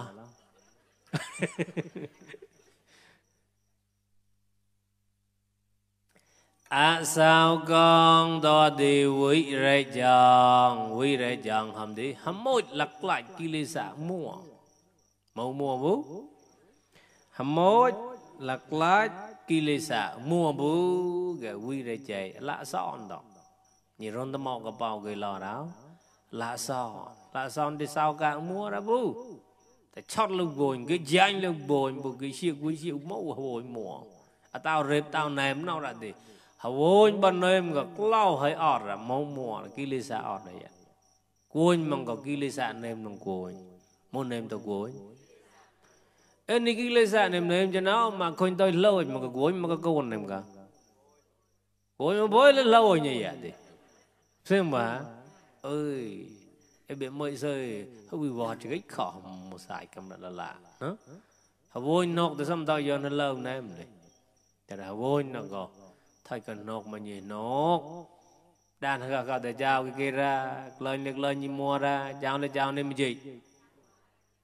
sao con đó đi quý rệ chồng hầm đi hầm môi lật lại kia lì xả mua bố hầm môi lật lại kia lì xả mua bố cái quý rệ chạy lạ son đó nhìn rôn tâm mọc cái bào người lò đó lạ son thì sao cả mua ra bốแต่ชอบลูกโบนก็ย้ายลูกโบนบุกเชี่ยวมั่วโบนหมัวตาวเร็บตาวแหนมนอกระดิหัวโบนบันเนมก็เล่าให้อดอะมัวกิเลสอดเลยอะโกนมันก็กิเลสเนมน้องโกนมันเนมตัวโกนเอ็นนี่กิเลสเนมจะน้ามาคนตัวเล่ามันก็โกนมันก็โกนเนมกันโกนมันบ่อยเลยเล่าอย่างเงี้ยดิใช่ไหมเอ้ยไอ้เบี้ยไม่ใช่เขาวิวาจะกิขอมาใส่กำลังละเนาะเขาโวยนกแต่สมัยตอนย้อนเล่าแน่เลยแต่เขาโวยนกก็ถ้ากันนกมันยิ่งนกด้านเขาแต่เจ้ากี่ระเลยนึกเลยยิ่งมัวระเจ้าเลยเจ้าเนี่ยไม่จี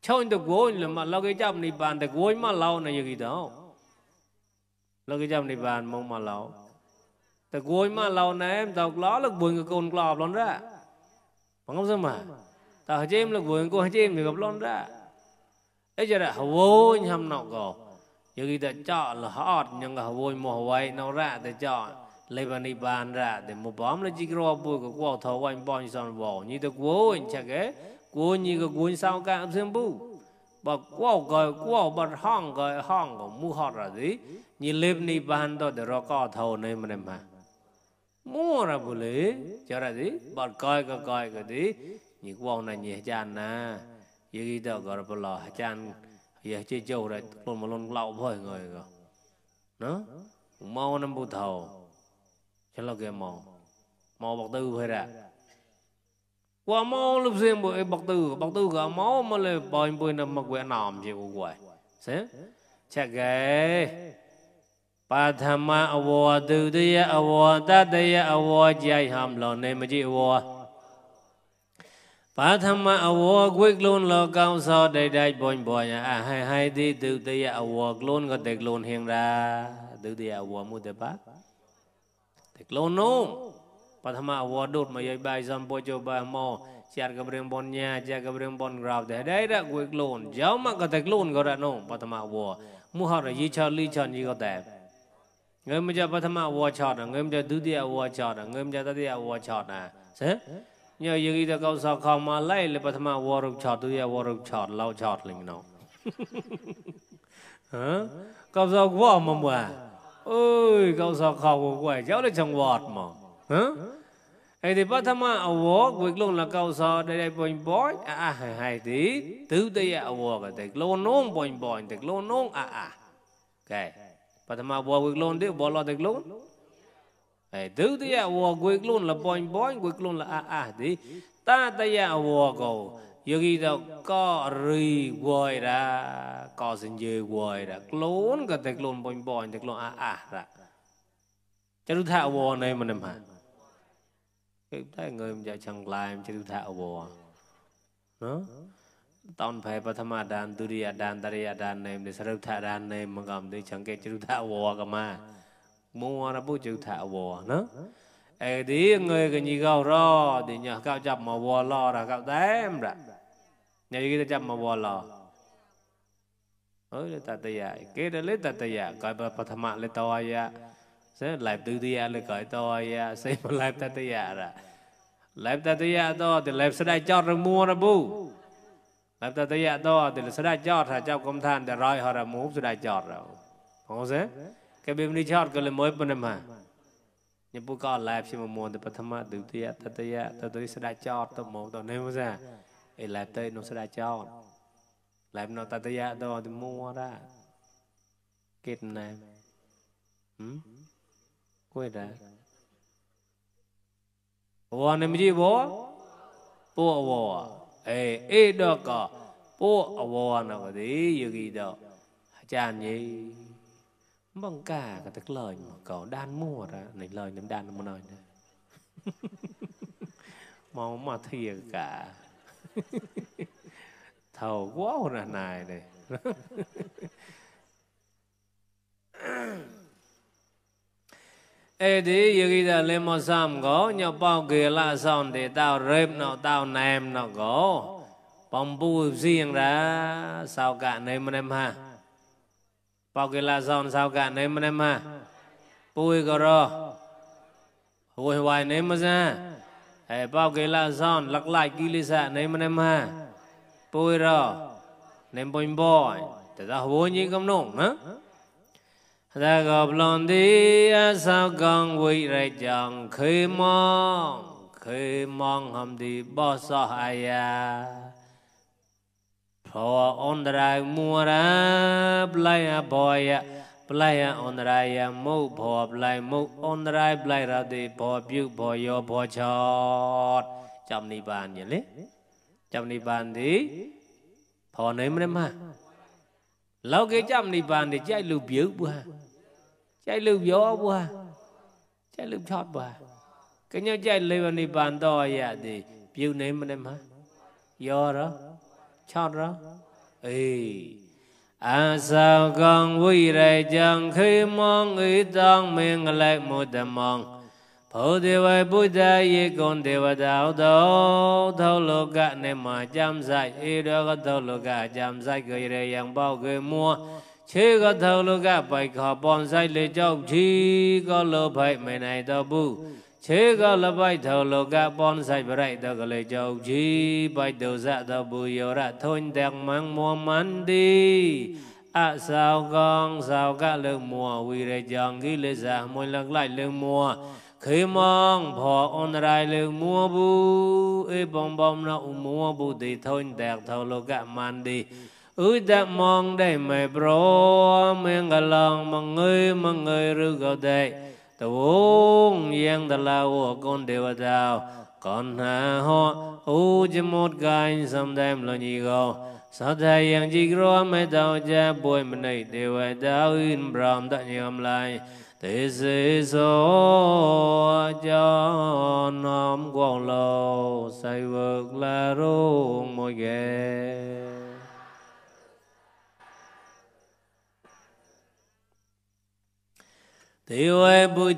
chọn được gối là mà lo cái chấp niệm bàn được gối mà lâu này như đó lo cái chấp niệm bàn mong mà lâu được gối mà lâu này em tao ló lực buồn cái con lọp lon ra bằng không sao mà tao chém lực buồn cô chém thì gặp lon ra ấy giờ là vô nhầm nọ cổ như khi ta chọn là hot nhưng mà vô mồ vậy nó ra để chọn lấy bàn đi bàn ra để một bóng là chỉ có bùi của quao thầu anh bao nhiêu son vỏ như ta vô anh chắc cái vô như cái cuốn sao cả xem bu bà quao bật hong của mu hot là gì như lấy đi bàn đó để rồi có thầu này mà em mà mua ra bù lì cho ra gì bật coi cái gì như quao này như chan na như khi ta gọi là bò chan giờ chơi châu đây luôn mà luôn lậu thôi người rồi nó mau năm bù thầu cho nó kia mau bọc tư phải ra qua mau lúc riêng bọc tư cả máu mà lại bồi nằm mặc quẹt nòm gì của quậy xem chắc ghê Pathama awa dutiya awa tataya awa jai ham lo ne ma ji awa Pathama awa quyết luôn lo cao so đầy đầy bồi hai đi dutiya awa luôn có tịch luôn hiện ra dutiya awa mu te pa tịch luôn nung Pathama awa đốt mà dây bài xong bôi cho bà mò chặt cái bền bon nhà chặt cái bền bon grab để đấy đã quyết luôn giáo mà có tịch luôn có ra nung Pathama awa mu họ là gì cho ly chọn gì có đẹp người mình cho Pathama awa chọn à người mình cho dutiya awa chọn à người mình cho tatiya awa chọn à thế nhờ như ý ta câu sao không mà lấy là Pathama awa rục chọn dutiya awa rục chọn lau chọn linh nào hả câu sao quá mà mua ơi câu sao không có quay cháu để trồng vọt mà hả ấy thì Pathama awa quyết luôn là câu sao đây bồi bói hay tí tứ tây awa cái tịch lôn nông bồi tịch lôn nông cái Pathama awa quyết luôn đi bỏ lo tịch lôn ấy tứ tây awa quyết luôn là bồi quyết luôn là tí ta tây awa cầu giờ khi đó có rì quay ra có sinh dê quay ra lôn cái tịch lôn bồi tịch lôn ra cho nó thạo awa này mà nằm hả cái người mình chẳng làm cho thạo bò nó tao phải Pathama đàn Turiya đàn Tariya đàn này để sao thạo đàn này mà cầm để chẳng cái chữ thạo bò cả mà mua ra bút chữ thạo bò nó ấy đi người cái gì gạo ro thì nhờ cao chập mà bò lo là cao tém ra nhờ cái chập mà bò lo ơi ta tây cái đó lấy ta tây coi Pathama lấy to ya sẽ lại Turiya lấy coi to ya sẽ mà lại ta tây ra lại tatiya to thì lại sẽ đại chót rồi mua ra bu lại tatiya to thì sẽ đại chót là trong công than để rồi họ là mua sẽ đại chót rồi không thế cái bên đi chót cái là mới bên mà nhưng bu con lại khi mà mua thì Pathama tatiya sẽ đại chót tôi mua tôi nêu ra để lại tới nó sẽ đại chót lại nó tatiya to thì mua ra kết này quay ra Awa này gì bo, po awa, đó cả, po awa nào cái gì đó, chán gì, bằng cả cái tức lời mà cậu đan mua ra, này lời nem đan mà nói nữa, mau mà thiệt cả, thầu quá là này này. Ê thì giờ khi ta lên một xăm có nhau bao kia là son để tao rếp nó tao nèm nó có bông bùi riêng ra sao cả này mà em ha bao kia là son sao cả này mà em ha bùi có rồi hồi hoài này mà ra ê bao kia là son lắc lại kia lì xạ này mà em ha bùi rồi nem bông bòi tại sao bùi như không nông hả ta gặp lòng đi sao con quỳ ra chẳng khi mong hầm đi bỏ xa hay phò ôn ra mua ra playa ôn ra mũ phò playa mũ ôn ra playa ra đi phò biểu phò yo phò chót trong ni bàn vậy đấy trong ni bàn thì phò này mà ha lâu cái trong ni bàn thì chạy lưu biểu bữa chạy lưu gió bữa chạy lưu chót bữa cái nhau chạy lưu ni bàn to vậy thì biểu này mà ha gió đó chót đó sao con quý đại chẳng khi mong ý tăng mình lại một tầm mong phổ đề vai bùi đại yi con đề va đạo đâu thâu lô cả nên mà chăm dạy ý đó có thâu lô cả chăm dạy người đây yang bao người mua chế có thâu lô cả bài khó bọn dạy lê châu chi có lô bài mày này tao bu chế có lô bài thâu lô cả bọn dạy bài tao có lê châu chi bài đầu dạ tao bu yêu ra thôi đèn mang mua mắn đi sao con sao cả lương mùa vì đây chẳng ghi lê giả môi lắc lại lương mùa khi mong phò ôn rai lương mua bu ê bom bom nó mua bu thì thôi đẹp thâu lô cả man đi đã mong đây mày bro miếng gà lòng mọi người rư gạo đây tao uống giang ta lao con đều tao còn hà họ chỉ một cái xăm đem lo nhị gạo sao thầy yang chỉ rõ mấy tao cha bồi mình này đều tao in bram ta nhầm lại thế giới số cho nóm quang lô say vượt là rung môi ghê tiêu ai bùi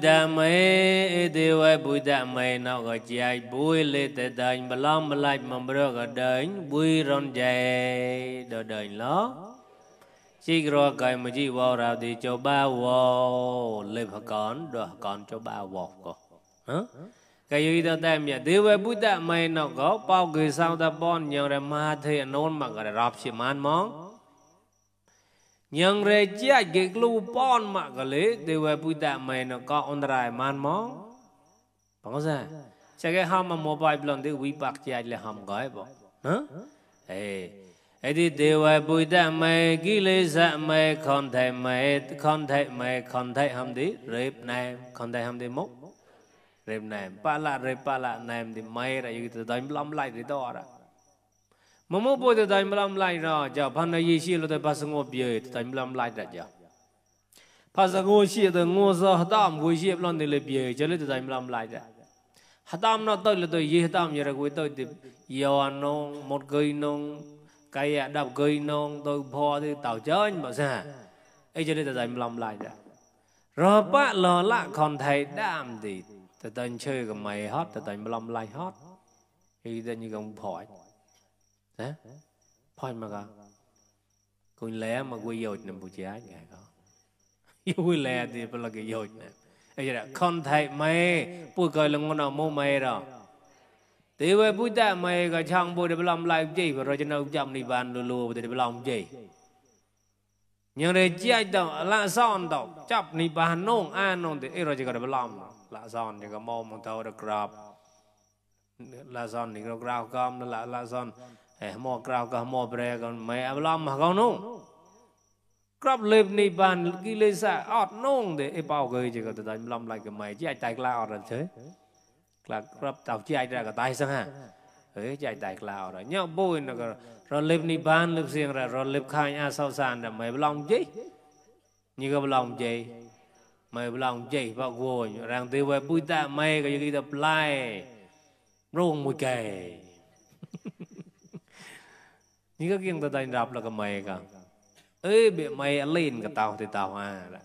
đam mê nó gọi chạy bùi lê tê đành bà lòng bà lạch mà bơ gọi đến bùi rôn dày đồ đành ló chỉ rồi cái mà chỉ vào ra thì cho ba vào lên phải còn cho ba vào có cái gì đó tem vậy tiêu ai bùi đam mê nó có bao người sao ta bon nhiều là ma thiện nôn mà gọi là rạp xì man món nhưng rồi chia cái lu pon mà cái lẽ đều về bùi đạm mày nó có on rai man mong, bằng sao? Chắc cái ham mà mobile lần thì vi bạc chia là ham gói bộ, hả? Thì đều về bùi đạm mày kỹ lệ dạ mày con thấy ham đi rệp này con thấy ham đi mốc rệp này pa lạ này thì mày là như từ đánh lắm lại thì đó đó. Mà mỗi buổi từ đánh làm lại rồi, giờ pan này gì xí rồi từ bắt ngô bìa từ đánh làm lại rồi giờ, bắt ngô xí từ ngô sao hạt tam ngô xí làm từ lấy bìa cho lấy từ đánh làm lại rồi, hạt tam nó tới là tới gì hạt tam như là quay tới từ yêu nông một cây nông cây đào cây nông tôi phò thì tàu chơi mà sao, ấy cho lấy từ đánh làm lại rồi bắt lò lạ còn thầy đam thì từ đánh chơi cái mày hot từ đánh làm lại hot, thì tự nhiên ông hỏi thế, phơi mà cả, coi lẽ mà quay dội nằm bùi trái ngày có, quay lẽ thì phải là cái dội này, ấy là con thầy mày, bùi coi là ngon nào mua mày rồi, thì vậy bùi ta mày cái chàng bùi để làm lại gì, rồi cho nó chậm đi bàn lùa để làm gì, nhưng để chia đâu là son đâu, chậm đi bàn nông an nông thì rồi chỉ có để làm là son thì có mò một tàu được grab, là son thì có grab cam là son mò cào cả mò bè còn mày làm mà con nung, crop lip ni bàn kí lê sa ọt nung để bao người chỉ có từ đây làm lại cái mày chỉ ai tài lao rồi thế, là crop tàu chỉ ai ra cái tay sang ha, chỉ ai tài lao rồi nhớ bôi nó rồi lip ni bàn lip xiên ra rồi lip khai sao sàn là mày làm gì, như cái làm gì, mày làm gì bao gồm rằng từ về bùi ta mày cái gì tập lại, rung mùi kề. Như cái kiêng ta đánh rạp là cái mày cả, bị mày lên cái tàu thì tàu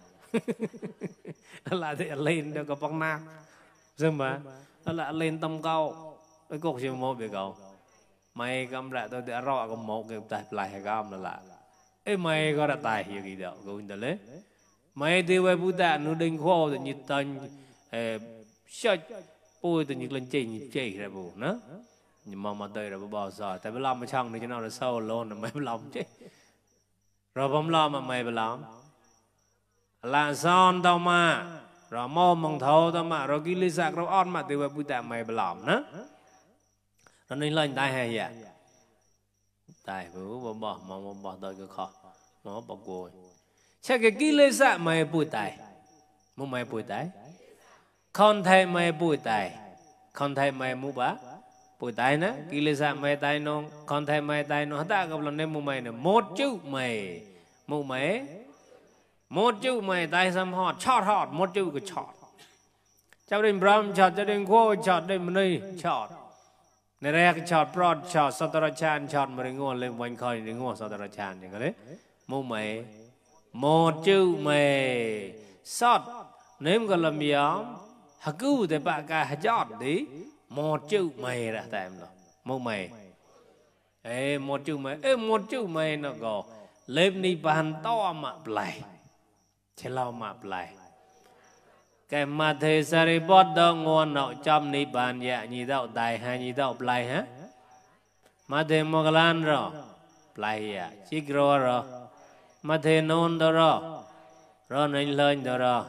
là thì lên được cái băng nát, nhưng mà là lên tâm cao, cái cuộc chơi một bị cậu, mày cầm lại tôi đã rõ cái một cái tài lại hay cầm là mày có đã tài hiểu gì đâu, cô ta lấy, mày thì về bút tạ nó đinh khô thì như tên, sợ bôi thì như lên chơi ra bù nữa. Nhưng mà tới rồi bỏ sợ tại vì làm mà chăng thì cho nó là sâu luôn là mày làm chứ rồi bấm lo mà mày làm là son tao mà rồi mò mong thâu tao mà rồi kí lý sạc rồi on mà từ về bùi tạ mày làm nữa nó nên lên tay hay vậy tay bữa bỏ tới cái kho nó bỏ cùi chắc cái kí lý sạc mày bùi tay mua mày bùi tay con thầy mày bùi tay con thầy mày mua bá bùi tay nè, kí lê sa mày tay nông, con thầy mày tay nông, ta gặp lần đêm mù mày nè, một chữ mày, mù mày, một chữ mày tay xăm hot, chọt hot, một chữ cái chọt, cháu đêm bram chọt, cháu đêm khô chọt, đêm mây chọt, nè ra cái chọt prod chọt Satarachan chọt mà đi ngồi lên quanh khơi đi ngồi Satarachan như thế mô mày một chữ mày sót nếu còn làm gió hả cứu thì bà cả hả chọt đi một chữ mày đã tại em rồi mô mày ê một chữ mày nó có lên đi bàn to mà lại thế lao mà lại cái mà thế Saripot đó ngon nọ chăm ni bàn dạ nhị đạo đại hai nhị đạo lại hả mà thế Mogalan rồi lại dạ chiếc rồi mà thế nôn đó rồi nên lên đó rồi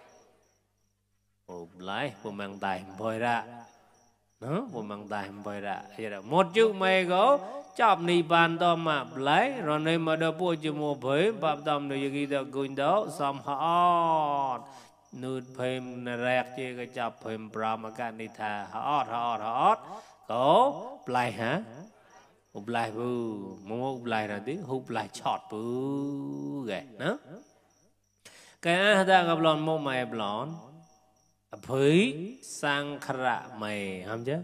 lại bộ mang tài bồi ra nó bộ mang tài bồi ra một chữ mày có chọc ni bàn to mà lấy rồi nên mà đỡ bôi chữ một phế bạp tâm này ghi được gửi đó xong hot nút phim rạc chứ cái chọc phim brahma cả ni thà hot có lại hả hụp lại bư hụp lại là tiếng hụp lại chọt bư ghê nó cái á ta gặp lon mô mày lon phế sang khara mày không chứ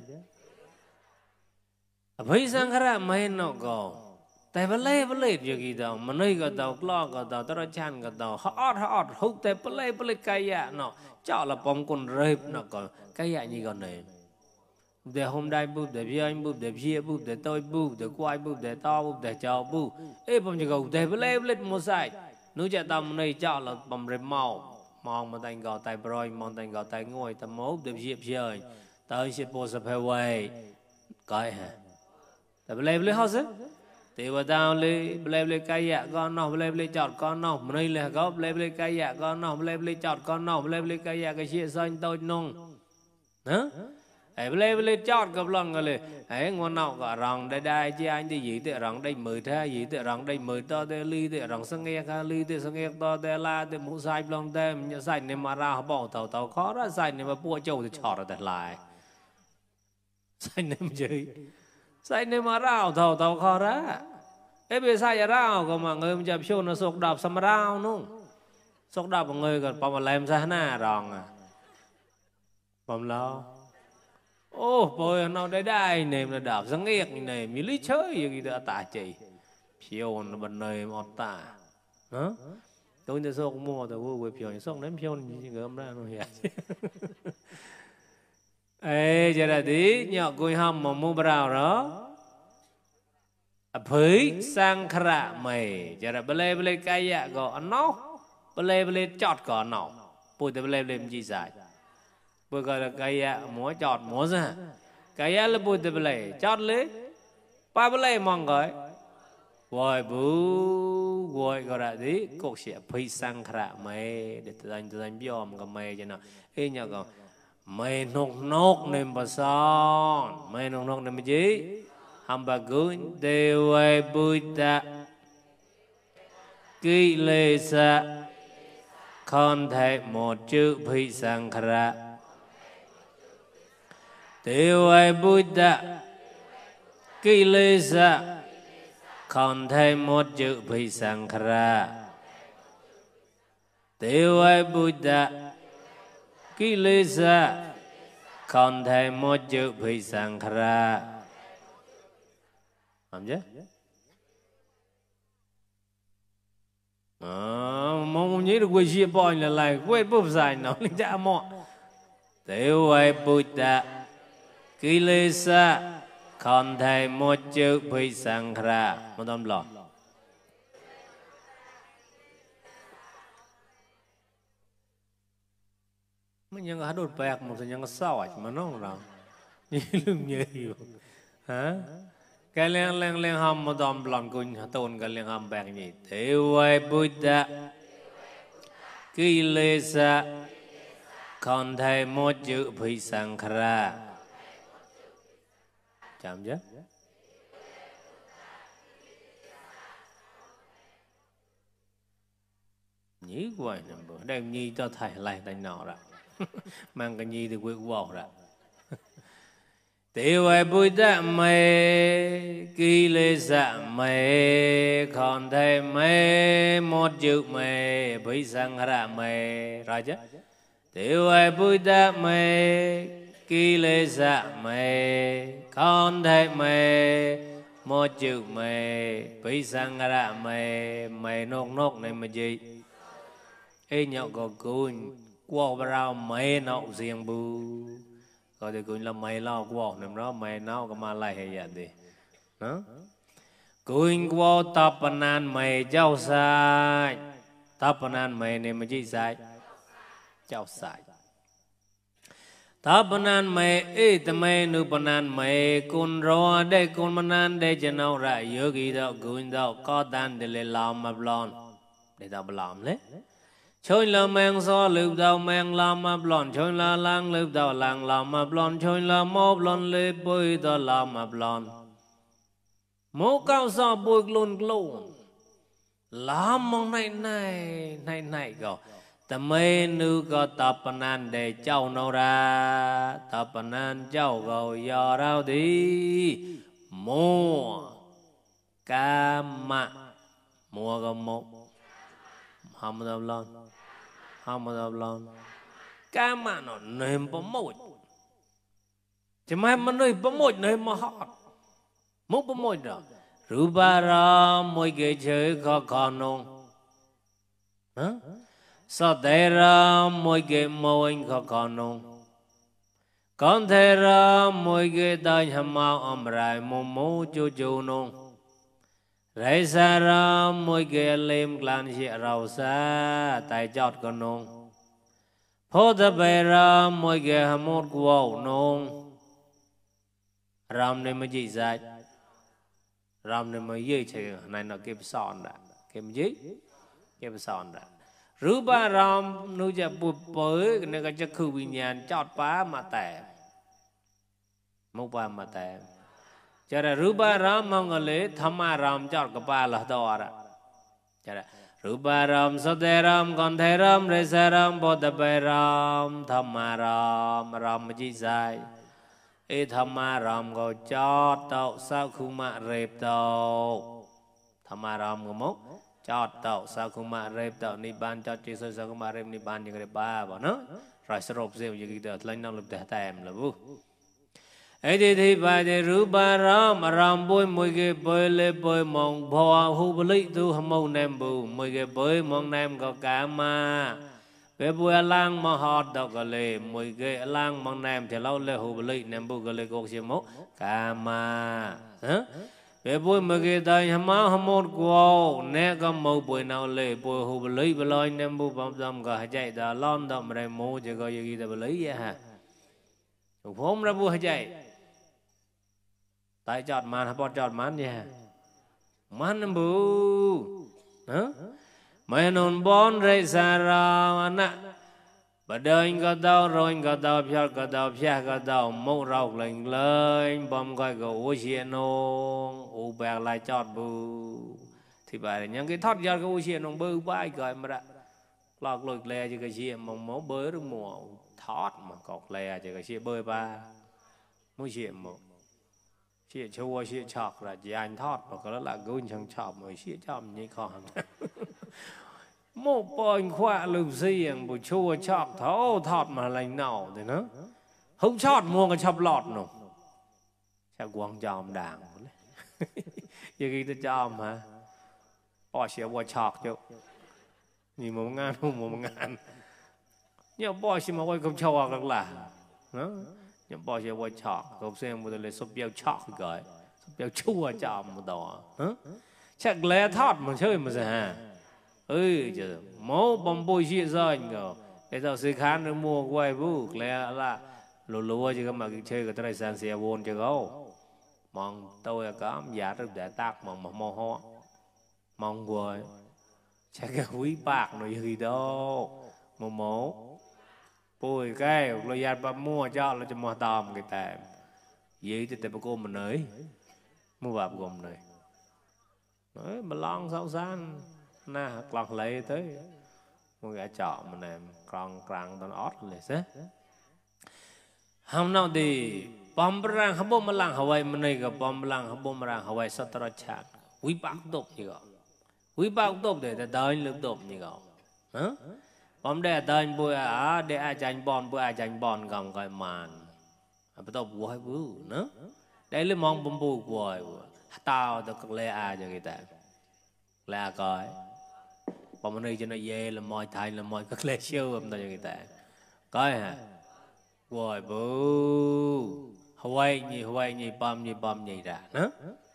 phế sang khara mày nó có tại vấn lệ việc gì đâu mà nơi cái tàu lo cái tàu tao chan cái tàu hot hụt tại vấn lệ cái gì nó chọn là bom con rệp nó còn cái gì như con này để hôm nay búp để phía anh búp để phía búp để tôi búp để quay búp để to búp để chào búp ê bom chỉ cầu để vấn lệ một sai nếu chạy tầm này chọn là bom rệp màu mong mà thành gò tay bơi mong thành gò tay ngồi tầm mốt để phía tới sẽ bố sập hay cái hả tại vấn lệ họ sẽ thì bà tao lấy cái dạ con nó lấy chọt con nó đây là có lấy cái dạ con nó lấy chọt con nó lấy cái dạ cái chia xanh tôi nung hả ấy lấy chọt gặp lần rồi ấy ngon nào cả rằng đây chứ anh thì gì thì rằng đây 10 thế gì thì rằng đây 10 to thế ly thì rằng sang nghe ca ly thì sang nghe to thế la thì mũ sai lòng thế nhớ sai nên mà ra bỏ tàu khó ra sai nên mà bua châu thì chọt rồi lại sai nên gì sai nên mà rau tàu khó ra ê bây giờ rau còn mà người chụp show nó sọc đạp xăm rau nung sọc đạp một người còn bảo làm sao na rong à bấm lo ô bồi nó đây nêm là đạp sang nghiệt này mi lý chơi gì đó tả chị show nó bên nơi một tả hả tôiจะsọc mua tôi vui phiền sọc ném show gì người ra nó hiểu ê giờ là tí nhọ cùi hầm mà mua bào đó phế sang khara mày giờ là bê cái dạ có nó bê chọt có nó bùi thì bê gì dài bùi gọi là cái dạ múa chọt múa ra cái dạ là bùi thì bê chọt lấy ba bê mong gọi gọi bù gọi gọi là gì cuộc sẽ phế sang khara mày để tự anh biom cái mày cho nó ê nhờ có mày nốc nên bà son mày nốc nên gì hamba gun dewa buddha kỳ lệ sa con thầy một chữ phi sang khara dewa buddha kỳ lệ sa con thầy một chữ phi sang khara dewa buddha kỳ lệ sa con thầy một chữ phi sang khara làm chứ mong nhớ được quay chia point là lại quay búp dài nó lên ra mọ tiêu ai Buddha Kilesa còn thầy một chữ phi sang ra một tâm lọ mìnhยังหาดูดแปลกมันยังเศร้าอ่ะมันน้องเรานี่เรื่องเยอะอยู่ฮะcái lên hầm một đom lòng cùng tôn cái lên hầm bạc nhị thế vậy Buddha Kilesa còn thầy một chữ phi sang ra chạm chứ nhí quay nè bữa đem nhi cho thầy lại tay nọ ra mang cái nhi thì quên bỏ ra tiêu ai Buddha mê Kilesa mê còn thầy mê một chữ mê phi sang ra mê rồi chứ tiêu ai Buddha mê Kilesa mê con thể mê mô chữ mê bí sang ra mê mê nốt này mà gì ê nhậu có cùn qua bà rao mê nậu riêng bù có thể cùn là mê lo qua nằm đó mê nậu có mà lại hay vậy đi đó cùn qua tập nan mê cháu sai tập nan mê này mà gì sai cháu sai tập nan mê ê tà mê nữ nan mê cùn rõ đây cùn mà nan đây chân nào ra yếu kỳ đạo cùn đạo có tan để lấy làm mà blon để đạo làm lấy choi la mang so lưu đạo mang làm mà blon choi la lang lưu đạo lang làm mà blon choi la mô blon lê bôi đạo làm mà blon mô cao so bôi luôn luôn làm mong này go ta mê nữ có tập nan để cháu nô ra tập nan cháu gầu do rao đi mua ca mạ mua có một hâm đập lon ca mạ nó nơi bó môi chứ mà nơi bó môi nơi mà hot mốt bó môi đó rưu ba ra môi ghê chơi khó khó nông hả sao thế ra môi ghê môi khó khó nông con thế ra môi ghê tay hâm mạo ẩm rải mô chú nông rải xa ra môi ghê lêm glan xịa rau xa tay chọt con nông phô ta bè ra môi ghê hâm mốt của nông ram này mà gì dạy ram này mà gì chứ này nó kịp sòn đã kịp gì kịp sòn đã rứ ba ram nuôi chả bụi bới này cái chất khử bình nhàn chọt phá mà tẻ mốc ba mà tẻ chả là rứ ba ram mong ở lễ thăm ma ram chọt cái ba là to ra chả là rứ ba ram sát thế ram còn thế ram rê sa ram bồ tát bê ram thăm ma ram ram mà gì dạy ê tham ma ram go chót tậu sao khu mạ rệp tậu tham ma ram go mốc chót tậu sao khu mạ rệp tậu ni ban chót chỉ sao khu mạ rệp ni ban như cái ba bảo nó rồi sẽ rộp rêu như cái đợt lên năng lực để tèm là vu ấy thì bài để rú ba ram bôi môi cái bơi lê bơi mong bò hu bơi lý tu hâm mâu nem bù môi cái bơi mong nem có cả ma cái bùi lang mà hot đọc cái lệ mùi cái lang mang nem thì lâu lệ hồ bự nem bùi cái lệ cuộc xem mốt cà ma cái bùi mà cái tay hâm máu hâm mốt của nè có màu bùi nào lệ bùi hồ bự bự lôi nem bùi bấm dầm cả chạy đã lon đậm rồi mô chỉ có gì đó bự vậy hả hôm ra bùi chạy tay chọt màn hay chọt màn gì hả màn nem bùi mày nôn bon rây sa ra nè bà đời có đau rồi có đau phía có đau mâu rau lạnh lên bom coi có uống xe nông uống bạc lại chọt bù thì bà những cái thoát ra cái uống xe nông bư bãi coi mà đã lọt lội lè cho cái xe mong máu bơi được mùa thoát mà cọc lè cho cái xe bơi ba mỗi xe một xe chua xe chọc là chỉ anh thoát mà có là gôn chẳng chọc mà xe chọc như con một bòi khoa lùm riêng buổi chua chọc thấu thọt mà lành nào thì nó không chọt mua cái chọc lọt nào chắc quăng chòm đảng giờ khi tôi chòm hả bỏ xe qua chọc chứ nhìn một ngàn không một ngàn nhưng bỏ xe mà quay không chọc được là nhưng bỏ xe qua chọc không xem một lần sốt béo chọc rồi sốt béo chua chòm một đỏ chắc lẽ thọt mà chơi mà sẽ hả chứ máu bom bôi xịt ra anh cơ cái tao xây khán nó mua quay vũ lẽ là lúa chứ mà cái chơi cái trai sang xe vốn chứ đâu mong tôi cảm giác được để tác mong ho mong quay chắc cái quý bạc nó gì đâu mà máu bôi cái lo giặt bà mua cho là cho mua tòm cái tèm vậy thì tèm cô mình ấy mua bạc gồm này đấy mà lon sao san nè lọt lấy tới một cái chọ mà này còn càng tao ótเลยxế hôm nào thì bom rang hấp bom lang Hawaii mà này cái bom lang hấp bom rang Hawaii sát ra chặt quý bác tốt như vậy quý bác tốt để ta đợi lực tốt như vậy bom để đợi bữa để ai tranh bom bữa ai tranh bom còn gọi màn bắt đầu vui vui nữa đấy là mong bấm bù bùi tao tao cực lệ cho người ta là coi bọn mình cho nó dễ là mọi thay là mọi cực lệ siêu âm tao cho người ta coi hả bùi bù Hawaii nhỉ bom nhỉ ra nữa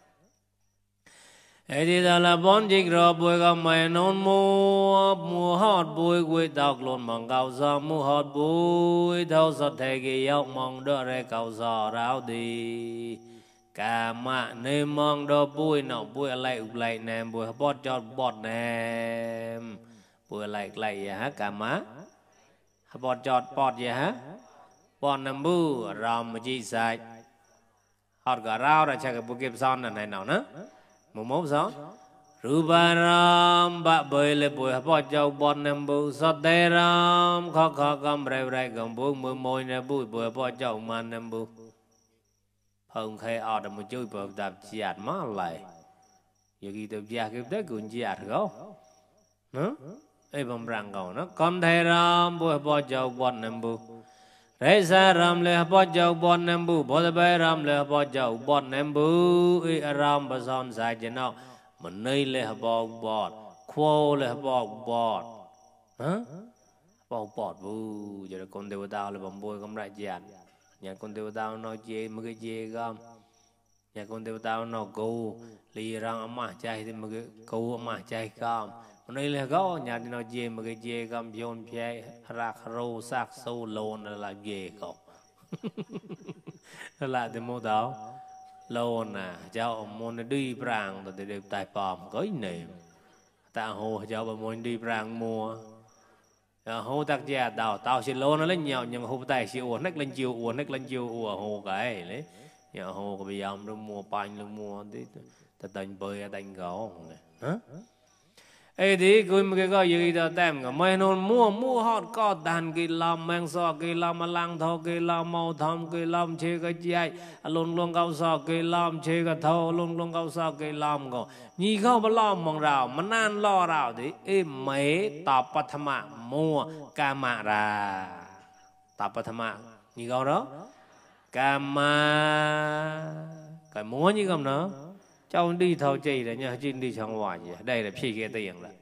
ấy thì đó là bốn chiếc rò bùi gom mày nôn mua hót bùi quỳ tóc luôn mong cao gió mua hót bùi thâu sọt thề kỳ dọc mong đỡ rê cao gió ráo đi cả mạ nơi mong đỡ bùi nọ bùi lại nèm bùi bọt chọt bọt nèm bùi lại hả cả má bọt chọt bọt gì hả bọt nèm bù ròm mà chi sạch hót cả rau ra chắc cái bùi kịp son này nào nữa một sao Rubaram bạ bơi lệ bùi hấp bọt châu bọt nèm bù sọt tê ram khó cầm rây cầm bù mưa môi nè bùi bùi hấp bọt châu mà nèm bù không khai ở đó một chút bờ đạp chặt má lại giờ khi tập chặt cái đấy cũng chặt không nữa ấy bầm răng cầu nó con thầy ram bùi hấp bọt châu bọt nèm bù Rê sa ram le hấp châu bọt nèm bù bọt bê ram le hấp châu bọt nèm bù ý ram bà son sai chân nào mình nơi le hấp bọt khô le hấp bọt hả bọt bù giờ con tiêu tao là bầm bùi không lại chặt nhà con tiêu tao nó chê mấy cái chê gom nhà con tiêu tao nó cù lì răng mà chay thì mấy cái cù mà chay gom nơi là có nhà thì nó chê mấy cái chê gom dồn chê rạc rô sắc sâu lôn là ghê không là thì mô tao lôn à cháu môn đi prang rồi thì đều tài bòm có ý niệm ta hồ cháu bà môn đi prang mua hồ tắc gia tao xin lô nó lên nhau nhưng hồ tài siêu uổng nách lên chiều hồ cái đấy nhà hồ có bây giờ ông nó mua bánh nó mua tí ta tình bơi đánh gấu hả ấy thì cứ một cái gọi gì đó tem cả mấy nôn mua hot có đàn cái làm mang so cái làm mà lang thô cái làm màu thầm cái làm chơi cái chạy luôn cao so cái làm chơi cái thô luôn cao so cái làm có nhị không mà làm mong rào mà nan lo rào thì mấy tập bát tham mua kama ra tập bát tham nhị không đó kama cái mua như không đó cháu đi thâu chi đấy nha chứ đi trong ngoài gì đây là phi cái tiền là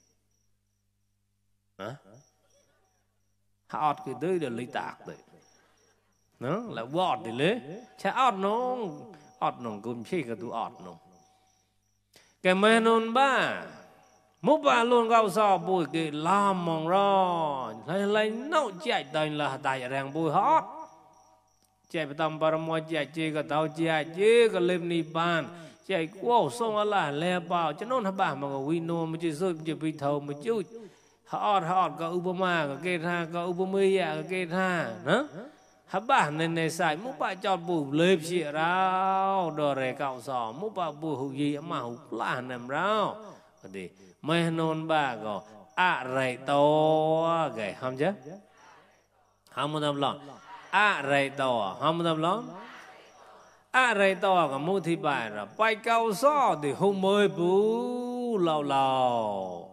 hả hot cái đấy là lấy tạc đấy nó là bọt thì lấy cha ọt nó cũng phi cái tụ ọt nó cái mấy nôn ba mốt ba luôn gạo sò bùi cái làm mong rồi lấy nấu chạy tên là tại ràng bùi hot chạyไปตามปรมัยchạy chơi cái tàu chạy cái lên ni ban chạy wow xong là lẹ bảo cho nó bà mà cái vino mà chơi rồi chơi bị thầu mà chơi hot có Obama có kê tha có Obama cái kê tha nữa hấp bà này xài mốt bà chọt bù lệp xịa rau đồ rẻ cạo sò mốt bà bù hụt gì mà hụt là nằm rau thì mấy nôn bà có rầy to cái không chứ không muốn làm rầy to không muốn làm rầy to có mua thì bài là bay cao sò thì không mới bù lâu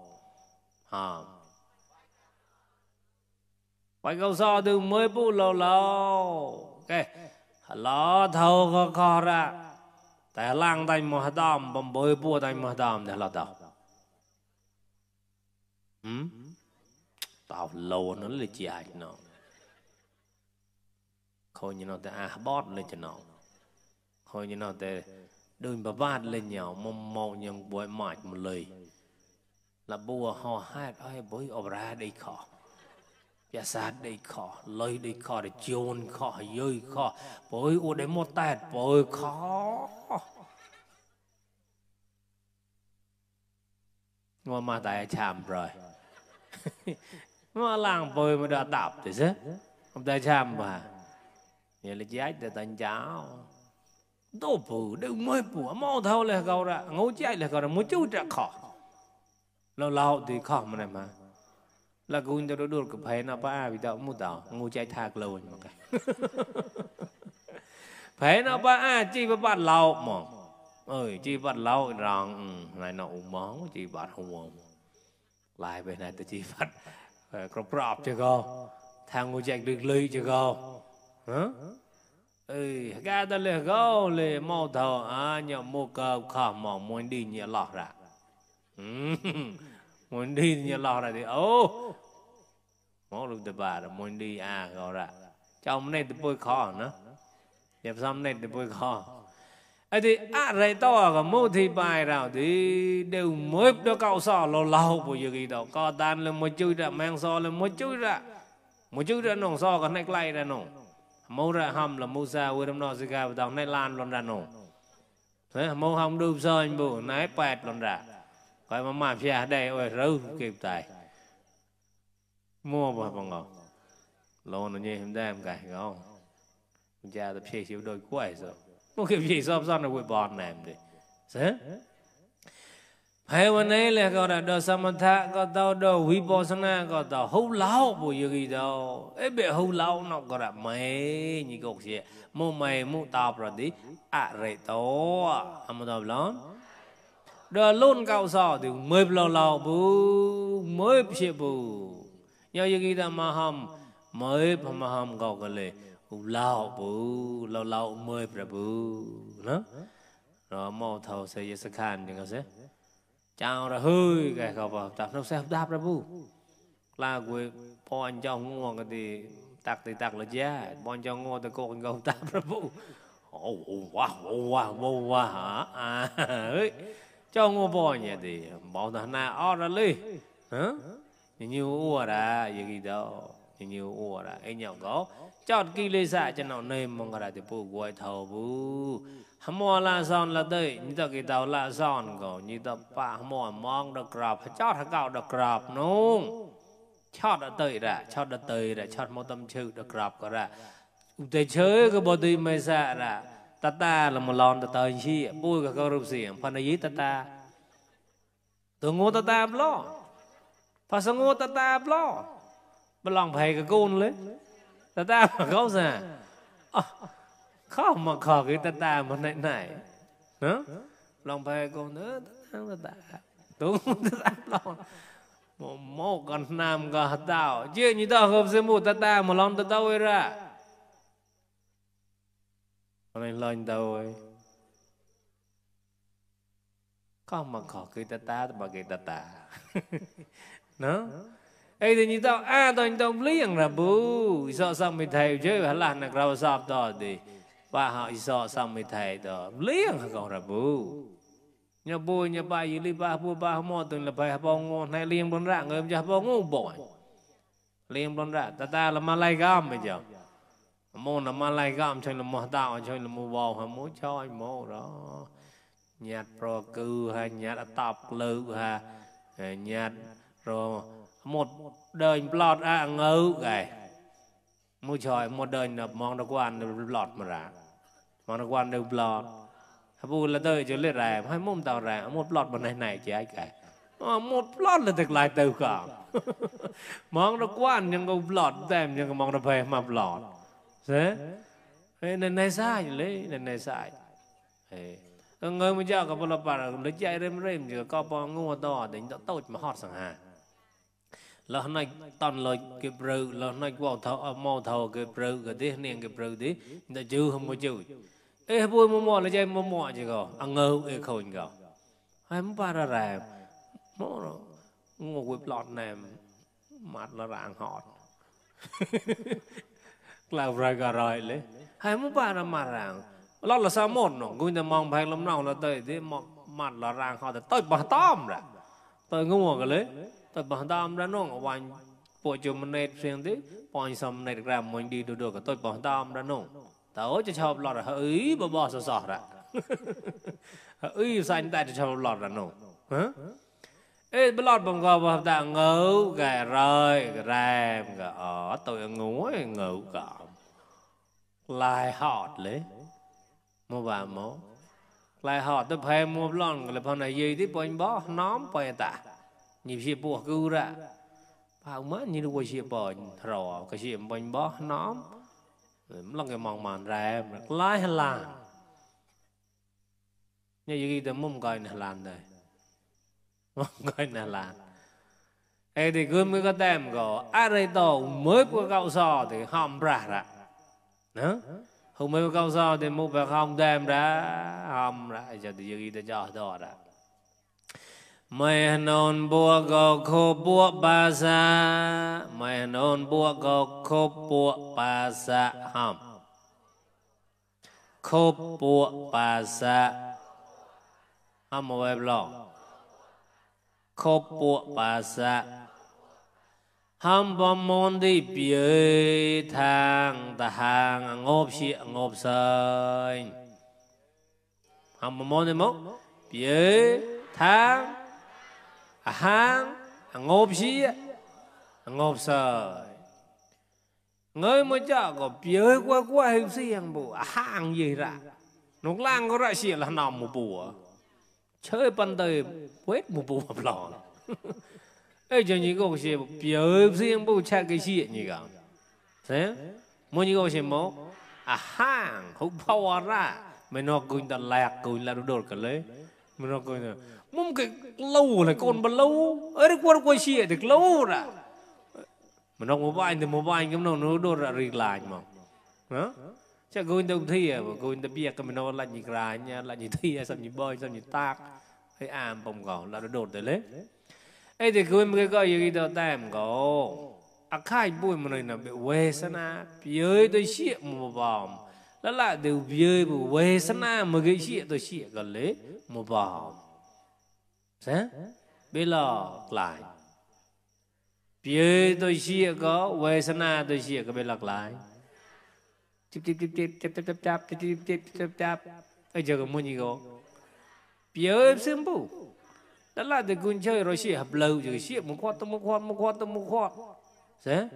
bay cao sò thì mới bù lâu cái lo thâu khó ra tại lang tay mà đam bầm bơi bùa tay mà đam để là tao tao lâu nó là chi ai nó coi như nó te bót lên cho nó coi như nó te đừng bà bát lên nhau màu nhưng bội mạch một lời là bùa họ hát ai bối ở ra đây khó ya sát đây khó lời đây khó để chôn khó dơi khó bối ở đây một tẹt bối khó ngồi mà tại chạm rồi mà làng bơi mà đã tập thì chứ không tại chạm mà vậy là chết để tận cháu đồ phụ đừng mới phụ mau thâu là cầu ra ngô chạy là cầu ra một chút ra khó lâu thì khó mà này mà là cũng cho nó được cái phải nó ba vì tao mua tao ngô chạy thạc lâu mà cái phải nó ba chi ba bắt lâu mà ơi chi bắt lâu rằng này nó món chi bắt không lại bên này tôi chi bắt cọp cho cô thằng ngô chạy được ly cho cô hả cái đó là gấu là mau thầu nhờ mua cờ khả mỏng muốn đi nhẹ lọt ra muốn đi nhẹ lọt ra thì mau được từ bà là muốn đi gọi ra trong này thì bôi khó nữa đẹp xong này thì bôi khó ấy thì rồi to cả mua thì bài nào thì đều mới cho cậu sò lâu lâu bây giờ gì đâu có tan là một chui ra mang so là một chui ra nòng so còn này lay ra nòng mẫu ra hầm là mẫu sao với đâm nó sẽ gặp tao này lan luôn ra nòng thế mẫu hầm đu soi anh bù nãy bẹt luôn ra coi mà phía đây ôi râu kịp tài mua vào bằng ngọc lâu nó như em đem cái không cha tập chơi chịu đôi quậy rồi một cái gì sắp sắp là quay bòn này đi thế hayวันนี้เลยก็ได้สมถะก็ได้วิปัสสนาก็ได้หูเล่าบุญกี่ดอกเบ็ดหูเล่านอกก็ได้ไม่นี่ก็เสียมุไม่มุตาประดิอะไรตัวทำมาตอบล้อนเดินลุ่นเก่าสอถึงไม่เปล่าบุไม่เพียบุยังกี่ดอกมาหำไม่พมาหำก็เลยหูเล่าบุเล่าไม่ประบุนะเรามองเท่าเสียสักขันยังไงเสียchào ra hơi cáiเขาบอกตักน้ำแซ่บดาบระบุลากุยพออันเจ้างัวก็ดีตักละแย่พออันเจ้างัวตะโกนก็ดาบระบุโอ้ว้าเฮ้ยเจ้างัวบ่เนี่ยดีบอกทหารอ้อระเลยฮะnhiều ua ra gì đó nhiều ua ra anh nhau có chót kỳ lê xạ cho nó nêm mong cái thì bù quay thầu bù hâm mò la son là đây như ta cái tàu la son có như ta pa hâm mò mong được grab chót thằng cào được grab nung chót đã tới ra chót một tâm chữ được grab có ra để chơi cái bộ đi mấy xạ ra ta là một lon ta tới chi bùi cái câu rụp xiềng phần này ta tôi ngô ta lo phải sang ngô ta lo mà lòng phải cái côn lấy ta mà có ra khó mà khó cái ta mà này nữa lòng phải con nữa ta đúng ta lo một con nam cả tao chứ như tao không xem một ta mà lòng ta ấy ra nên lên tao ấy có mà khó cái ta mà cái ta nó ấy thì như tao tao liêng ra bù sợ xong mình thầy chứ hả là nạc rau sạp đó thì bà họ sợ xong mình thầy đó liêng còn ra bù nhà bù nhà bà gì đi bà bù bà mò từng là bà bò ngon hay liêng bón rạng người cha bò ngon bỏi liêng bón rạng ta là Malay gam bây giờ môn là Malay gam chơi là mò tạo chơi là mò bò hả mò cho anh mò đó nhạt pro cư hay nhạt tập lự ha nhạt rồi một đời lọt ngấu cái mua trời một đời là mong được quan lọt mà ra mong được quan được lọt bu là tôi chỉ lấy ra hai mông tàu ra một lọt bên này chỉ ai cái một lọt là thực lại từ cả mong được quan nhưng không lọt tem nhưng mong được về mà lọt thế nên này sai lấy nên này sai người mới giờ có bao lâu bà lấy chạy rem thì có bao ngô to đến đó tốt mà hot sẵn hà là hôm nay toàn lời cái bự là hôm nay vào thầu mò thầu cái bự cái thế này cái bự thế đã chưa không có chịu ê bôi mò là chơi mò chứ có ăn ngâu ê khôn có hay muốn ba ra rè mò ngô quýt lọt này mặt là rạng hot là rồi lấy hay muốn ba ra mặt rạng lọt là sao một nó người ta mong phải lắm nào là tới thế mặt là rạng hot tới bà tóm ra tới ngô cái lấy tôi bảo tao ra nó ở ngoài bộ chùm mình nét riêng thế bọn xong này ra mình đi được tôi bảo tao ra nó tao cho chọc lọt là ý bỏ sọ ra ý xanh tay cho chọc lọt ra nó ê bà lọt bằng gò bà ta ngấu gà rơi gà rèm gà tôi ngấu cả lại hot lấy mua bà mố lại hot tôi phải mua lon là phần này gì thì bọn bó nóm bọn ta nhịp xịt bùa cứu ra bao mất như đôi xịt bò rò cái xịt bánh bó nóm là cái mong màn ra lái hay là như vậy thì mông coi là làm đây mông coi là làm ấy thì cứ mới có tem có ai đây tàu mới của cậu sò thì hòm ra nữa không mấy câu sau thì mua phải không đem ra cho tự nhiên ta cho đó ra mày non bùa gò khô bùa ba sa mày non bùa gò khô bùa ba sa ham khô bùa ba sa ham một em lo khô bùa ba sa ham bom môn đi bia thang ta hàng ngộp xị ngộp sơi ham bom môn đi mốc bia thang hàng ngộp xị ngộp sơi người mới chả có bia qua hình xị hàng bù hàng gì ra nông lang có ra xị là nằm một bù chơi bàn tay quét một bù hợp lò ấy cho những câu chuyện biểu diễn bộ chắc cái gì nhỉ cả, thế, mỗi những câu chuyện mốt, hàng không phao ra, mình nói coi ta lạc coi là đồ cái lấy, mình nói coi là, mông cái lâu là con bao lâu, ở đây qua chuyện được lâu ra, mình nói mobile thì mobile cái nó đồ ra rì lại mà, hả? Chắc coi ta thi à, coi ta biết cái mình nói là gì ra nha, là gì thi à, sao gì bơi, sao gì tác, hay am bông gạo là đồ tới lấy. Ấy thì cứ mấy cái gì đó tam có, khai bùi mà này là bị quê sana, bơi tôi xịa một vòng, đó là đều bơi bị quê sana mà cái xịa tôi xịa cái lấy một vòng, thế, bây giờ lại, bơi tôi xịa có quê sana tôi xịa cái bây giờ lại, chắp, ấy giờ có muốn gì có, bơi xem bù. Đó là để quân chơi rồi xịa hợp lâu rồi xịa một khoát thế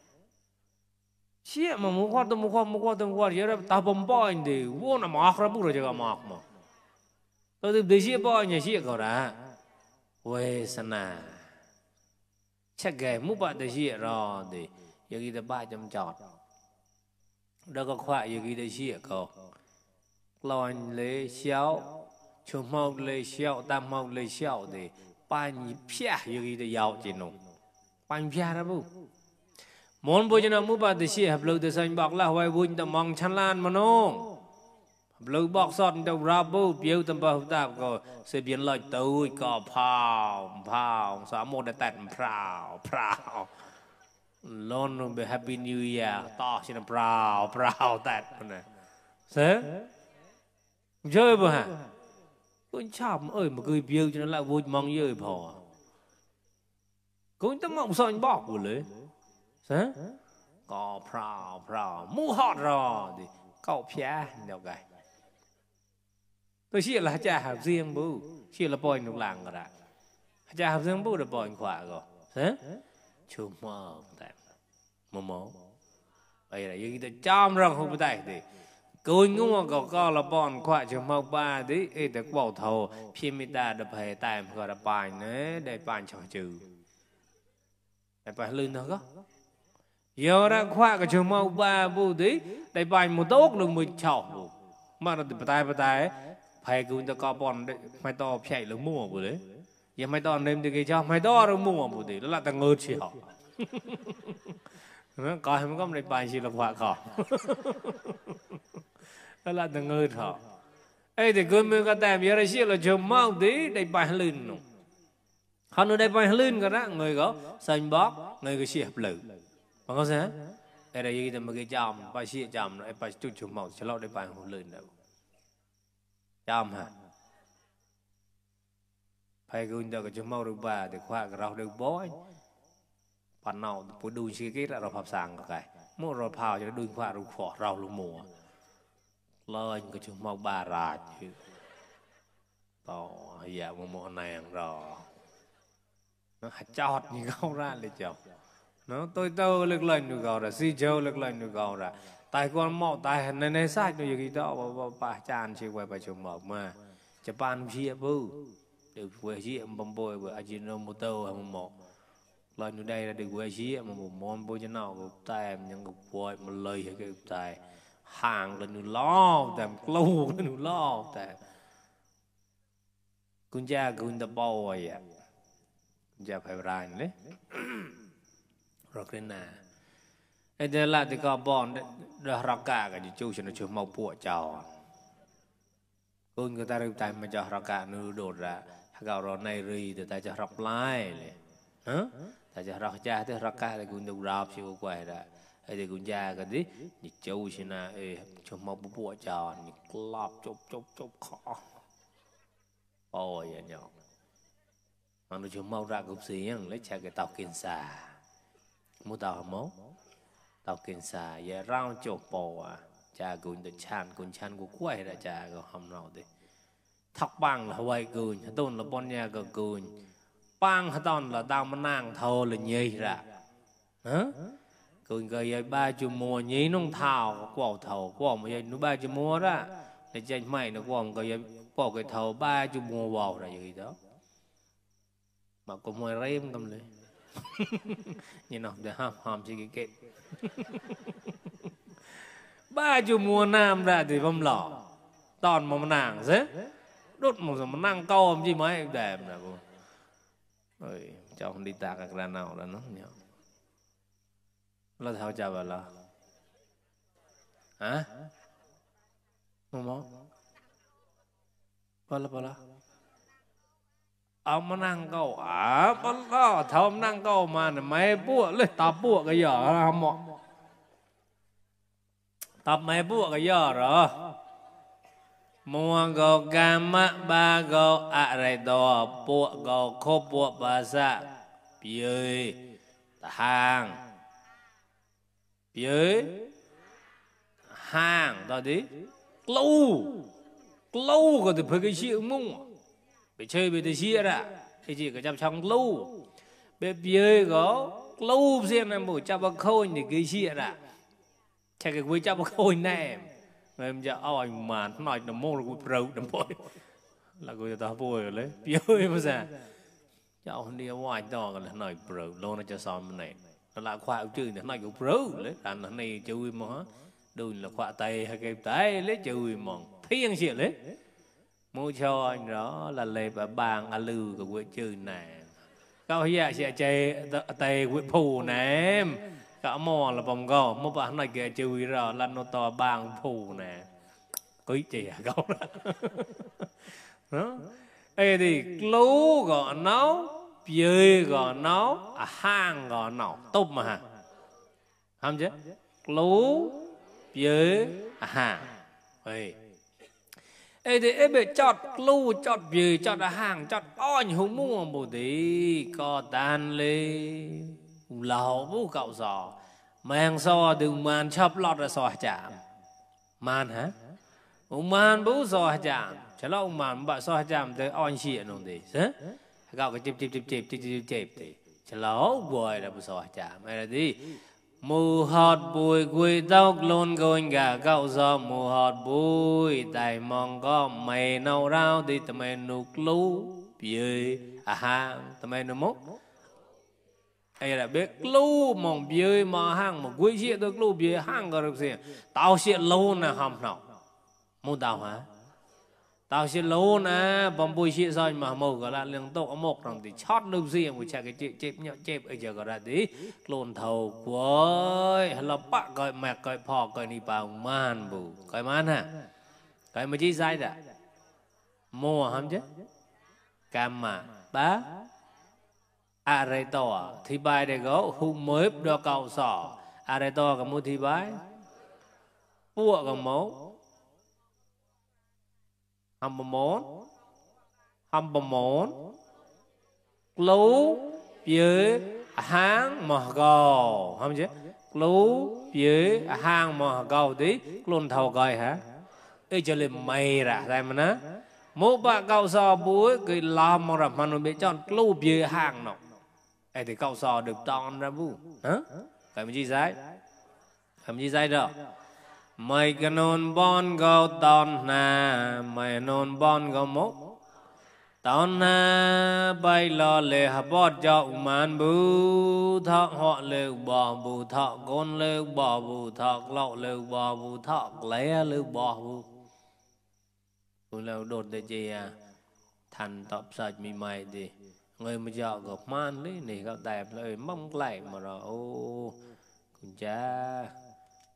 xịa mà một khoát vậy là ta bấm bỏi thì vô là mọc ra bút rồi chứ mọc mà tôi để xịa bỏi nhà xịa có ra quê sana chắc cái mũ bạn để xịa rồi thì giờ kia ba chấm chọt đó có khoai giờ kia để xịa có lòi lấy xéo chúng mau lấy xéo tam mau lấy xéo thì pan pia như cái dạo chỉ nông pan pia đó bu món bữa giờ mua bát thì xí hợp lưu thì sang bạc là hoài vui tầm mong chăn lan mà nông hợp lưu bạc sọt đầu ra bu biểu tầm bao tạp có sẽ biến lại tôi có phao sáu một để tẹt phao lon be happy new year to xin phao tẹt này thế chơi bữa hả con chạm ơi mà cười biểu cho nó lại vui mong như ơi phò con tấm mộng sao anh bỏ của lấy thế có phao mu hot rồi thì cậu phía đâu cái tôi chỉ là cha học riêng bố chỉ là bồi nông làng rồi đã cha học riêng bố là bồi khỏe rồi thế chùm mơ tại mồ bây giờ những cái chăm rằng không phải thì coi ngô có là bọn khoa trường mẫu ba đấy ấy được bảo thầu phim mi ta được phải tại gọi là bài nữa để bài cho trừ để bài lên nữa có giờ ra khoa cái trường mẫu ba bu đấy để bài một tốt được một chậu mà là bài phải cứ người ta có bọn đấy mai to chạy là mua bu đấy giờ mai to nên thì cái cho mai to được mua bu đấy đó là ta ngơ chỉ họ nó coi không có để bài gì là khoa khó đó là từng người thọ ấy thì cứ mình có tạm giờ là xí là chồng mau tí để bài lên nó họ nói để bài lên cái đó người có xanh bóc người có xí hợp lử bằng có sao đây là gì thì mà cái chồng bài xí chồng nó bài chút chồng mau cho lo để bài hồ lên đâu chồng hả phải cứ người cái chồng mau được bà để khoa cái rau được bói phần nào phải đun xí cái là rau hấp sang cái mua rau phao cho nó đun khoa rau phỏ rau lúa mùa lời của chúng mau bà ra chứ to dạ một nàng rồi nó chọt như câu raเลยchồng nó tôi lực lên được gọi là si châu lực lên được gọi là tài con mọ tài này này sai nó gì đó bà chan chỉ quay bà chồng mọ mà Japan chia bưu được quay chia bầm bồi với Ajinomoto hay một lần ở đây là được quay chia mà một món bôi cho nào tài những cục bồi một lời hay cái tài hàng là nụ loแต่lâu là nụ loแต่คุณchaคุณta bồi àคุณcha phải ra đấy rồi cái nào đây là thì có bọn đó ra cả cái chú cho nó chưa mau bùa chào con người ta tay mà cho ra cả nó đột ra gạo rồi này ri thì ta cho rọc lại hả ta cho rọc cha thì ra cả thì cũng đâu rạp chịu quay ra thì cũng cha cái gì nhị chú xin à cho mau bùa chào nhị lọp chụp khó ôi vậy nhở mà nó cho mau ra cục gì lấy cha cái tàu kiên xà mua tàu mốt tàu kiên xà giờ rau chụp bò à cha cũng được chan của quay ra cha có hầm nào đi thọc bằng là vậy cười tôn là bon nhà có cười băng tôn là tao mà nàng thô là nhây ra hả cười cười ba chục mùa nhí nông thảo quẩu thầu quẩu mà nó ba chục mùa ra để tranh mày nó quẩu cười quẩu cái thầu ba chục mùa vào là gì đó mà có mùi rêm cầm lên nhìn nào để hàm chỉ cái kết ba chục mùa nam ra thì bấm lọ toàn mà nàng thế đốt một giờ mà năng câu làm gì mấy đẹp nè cô ơi cháu không đi tạc cái ra nào là nó nhở là thao chào vào là hả mò bao là ông mà năng câu bao là thao năng câu mà mấy bùa lên tập bùa cái giờ không mò tập mấy bùa cái giờ rồi mua gạo cam ba gạo ai đó bùa gạo khô bùa bà sa bưởi hàng bưởi hàng đó đi lâu có thể phải cái gì mông bị chơi bị cái gì ra cái gì cái chấp trong lâu bị bưởi gạo lâu xem em buổi chấp bằng khôi thì cái gì ra chạy cái quay chấp bằng khôi này em giờ anh mà nói nó mua được rượu đầm bôi là người ta bôi rồi đấy bưởi mà sao cháu không đi ngoài đó là nói rượu luôn nó cho xong này nó là khoa ưu trừ nói của rượu đấy anh nó này chui mà đừng là khoa tay hay cái tay lấy chui mà thiên gì đấy mua cho anh đó là lệ bà bàng à lư của quê chơi này cao hiện sẽ chơi tay quê phù này cả mò là vòng gò một bạn này kìa chui rồi là nó to bàng phù nè quý chị à câu đó đây thì lú gò nấu bưởi gò nấu hang gò nấu tôm mà hả không chứ lú bưởi hang ấy thì em bị chọt lú chọt bưởi chọt hang chọt oi hùng mua một tí có tan lê lẩu bố cậu giò mang so đừng màn chập lọt ra so chạm màn hả ông màn bố so chạm chả là ông màn bà so chạm tới oi xịn không thì thế gạo cái chếp thì chả là bùi là bố so chạm hay là gì mù hot bùi quỳ tóc luôn gôn gà gạo giò mù hot bùi tại mong có mày nấu rau thì tụi mày nục lú bưởi ha tụi mày nấu mốc ai là biết lú mong bưởi mà hang mà quỳ xịn được lú bưởi hang có được gì tao xịn lú nè hầm nào muốn tao hả tao xịn lú nè bom bùi xịn rồi mà màu gọi là liên tục một rằng thì chót được gì mà chạy cái chếp nhọ chếp ở giờ gọi là tí lôn thầu quơi là bác gọi mẹ gọi phò gọi đi vào man bù gọi man hả gọi mà chi dai đã mua hả chứ cam mà bá à rây to thì bài để gấu hung mới đo cầu sỏ à rây to có mua thì bài bùa có máu hầm món lú bưởi hang mò gò không chứ lú bưởi hang mò gò tí luôn thầu gọi hả ê cho lên mày ra đây mà ná mỗi bạn cậu sò búi cái làm mà mà nó bị chọn lú bưởi hang nó ê thì cậu sò được toàn ra bu hả cái gì dai làm gì dai đó mày cái nôn bon gạo toàn na mày nôn bon gạo mốc toàn na bay lo lệ hấp bọt cho man bu thọ họ lêu bò bu thọ con lêu bò bu thọ lậu lêu bò bu thọ lấy lêu bò bu bu lêu đột để gì à thành tập sạch mì mày đi người mà dọ gọc man đấy này gặp đẹp lời mong lại mà rồi ô con cha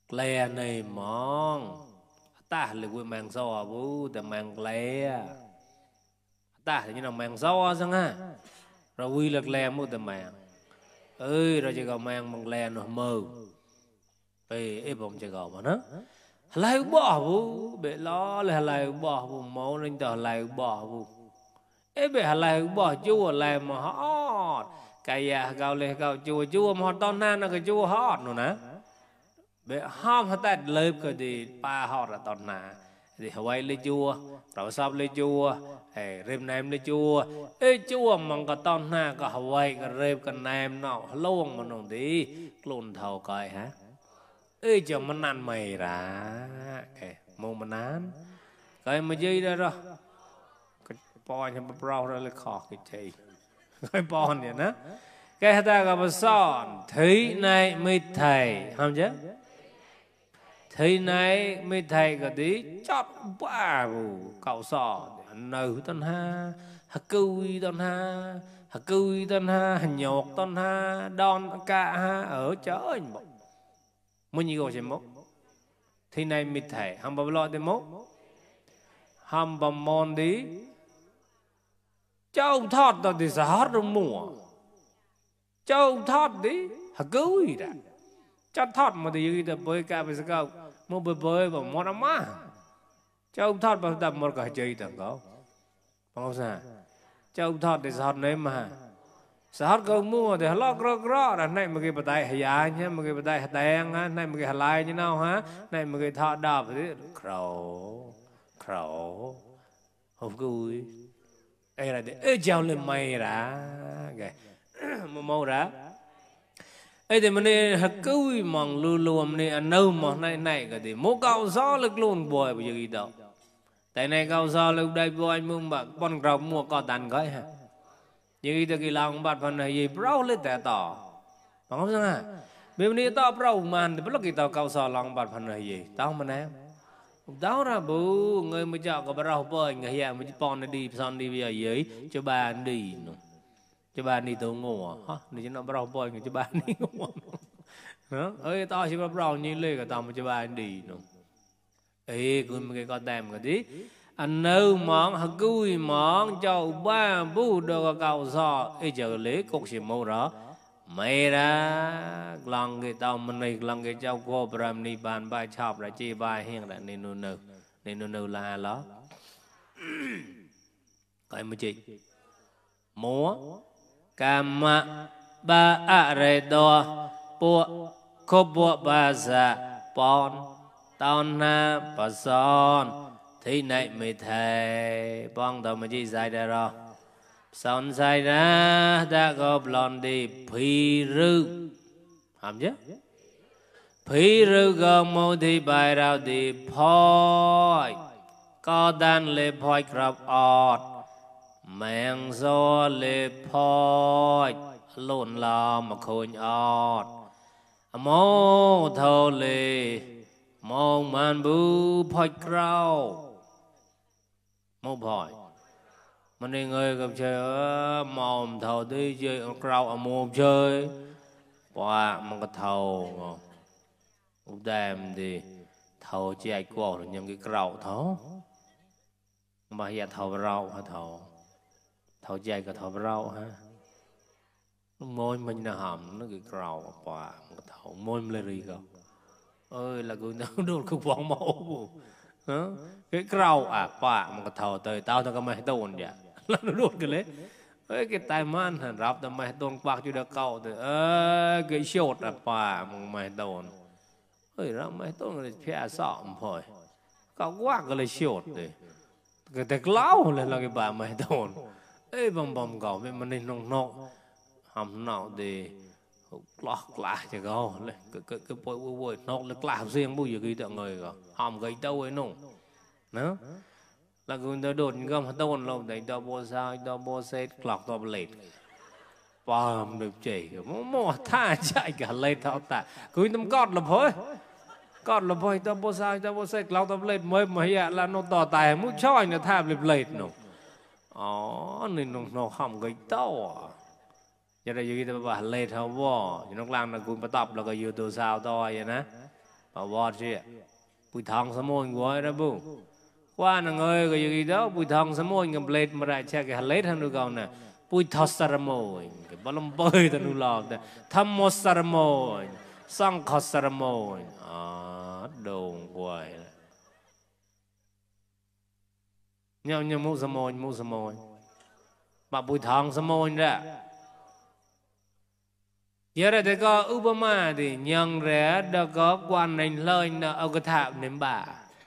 lè này mong ta là quên mang so bốแต่mang lè ta thì như là mang so sang ha rồi quy lực lè muaแต่mang ơi rồi chỉ có mang lè nó mơ ê bông chỉ có mà nó lại bỏ bố bể lo là lại bỏ bố máu lên tờ lại bỏ bố ê bể lại bỏ chua lại mà hót cái ya gạo lên gạo chua mà tao nan là cái chua hót nữa nè bể hom hết tết lợp cái gì ba hót là tao nà thì Hawaii lấy chua rồi sắp lấy chua rêm nem lấy chua ê chua mà có tao na có Hawaii có rêm có nem nó luôn mà nó đi luôn thầu coi hả ê chờ mình ăn mày ra mua mình ăn cái mà dây ra rồi cái bò cho bao ra là khó cái gì cái bò này nữa cái ta gặp một son thấy này mới thầy không chứ thấy này mới thầy cái tí chót ba vụ cậu sò nấu tân ha hạt cừu tân ha hạt cừu tân ha hạt nhột tân ha đòn cả ha ở chớ muốn gì gọi mốc thì này mít thầy hàm bầm lo để mốc hàm bầm mòn đi châu thọt tao thì sao hết trong mùa châu thọt đi hả cứu gì đã cho thọt mà thì gì đó bơi cả bây giờ câu mua bơi vào món ăn má châu thọt bao tập một cái chơi tao có không sao châu thọt thì sao này mà sao câu mua thì lo gro là này một cái bát đại hải nhá một cái bát đại đen á này một cái lai như nào hả này một cái thọ đạp thì khẩu không vui đây là để treo lên mây ra cái màu ra ấy thì mình đi hạt cừu mỏng luôn này ăn nâu mỏng này cái gì mố cao gió lực luôn bồi bây giờ gì đâu tại này cao gió lực đây bồi anh mông bạc con rau mua có tàn gói hả như thế cái lòng bát phần này gì brau lên tẻ tỏ không sao à bây giờ tao brau màn thì bất kỳ tao cao gió lòng bát phần này gì tao mà em tao ra bố người mới chọn có brau bơi người hiện mới pon đi son đi bây giờ dưới cho bà đi cho bà đi tôi ngủ hả để cho nó brau bơi người cho bà đi ngủ đó ơi tao chỉ có brau như lê cả tao mà cho bà đi nữa ê cứ cái con đem cái tí anh nấu món hạt cùi món cho ba bố đồ cao gió ấy chờ lấy cục xì màu đó mày ra lòng cái tao mình này lòng cái cháu cô bram ni bàn bài chọc là chi bài hiền là nên nô là đó cái mới chị múa cam ba a re do bua khô bua ba sa pon tao na ba son thế này mới thầy bong tao mới chỉ dài ra rồi son dài ra đã có blond đi phi rư hàm chứ phi rư gom mô thì bài rào thì phôi có đàn lê phôi krab ọt mẹng gió lê phôi lộn lò mà khôn ọt mô thâu lê mô man bú phôi krau mô phôi mình đi người gặp chơi mồm thầu đi chơi krau ở mồm chơi qua một cái thầu đem thì thầu chạy qua rồi những cái krau thấu mà giờ thầu rau hả thầu chạy cái thầu rau hả môi mình là hầm nó cái krau qua một cái thầu môi mình là gì cơ ơi là cứ nó đột không bóng mẫu cái krau qua một cái thầu tới tao tao có mày tồn vậy nó đột cái lấy cái tai man hẳn rập tao mày tồn bạc chưa được câu thì cái short qua một mày tồn ra mày tồn cái phe sọm thôi cao quá cái lấy short thì cái tag lao là cái bà mày tồn bầm cậu với mình nên nông hầm nào thì lọt lại cho câu cái bôi nông là làm riêng bây giờ cái tượng người rồi hầm cái đâu ấy nông nữa là người ta đột gom hạt tồn lông để tao bôi sao tao bôi xét lọc tao lệt bầm được chỉ mò tha chạy cả lên thao ta cứ tao cọt là thôi tao bôi sao tao bôi xét lọc tao lệt mới mà hiện là nó tỏ tài muốn cho anh nó tham lệt nó nên nó hầm cái tao giờ đây cái tao bảo lệt không bỏ nó làm là cũng bắt tập là cái youtube sao to vậy nè vọt chứ bụi thằng sớm môi gọi ra bu qua là người cái gì đó bụi thằng sớm môi cái plate mà lại che cái lết hơn được không nè bụi thằng sớm môi cái bao lông bơi tao nu lọt thăm một sớm môi sang khót sớm môi đồ quậy nhau nhau mũ sớm môi mà bụi thằng sớm môi ra giờ đây có Upama thì nhận ra đã có quan hành lời nó ở cái thảm nếm bà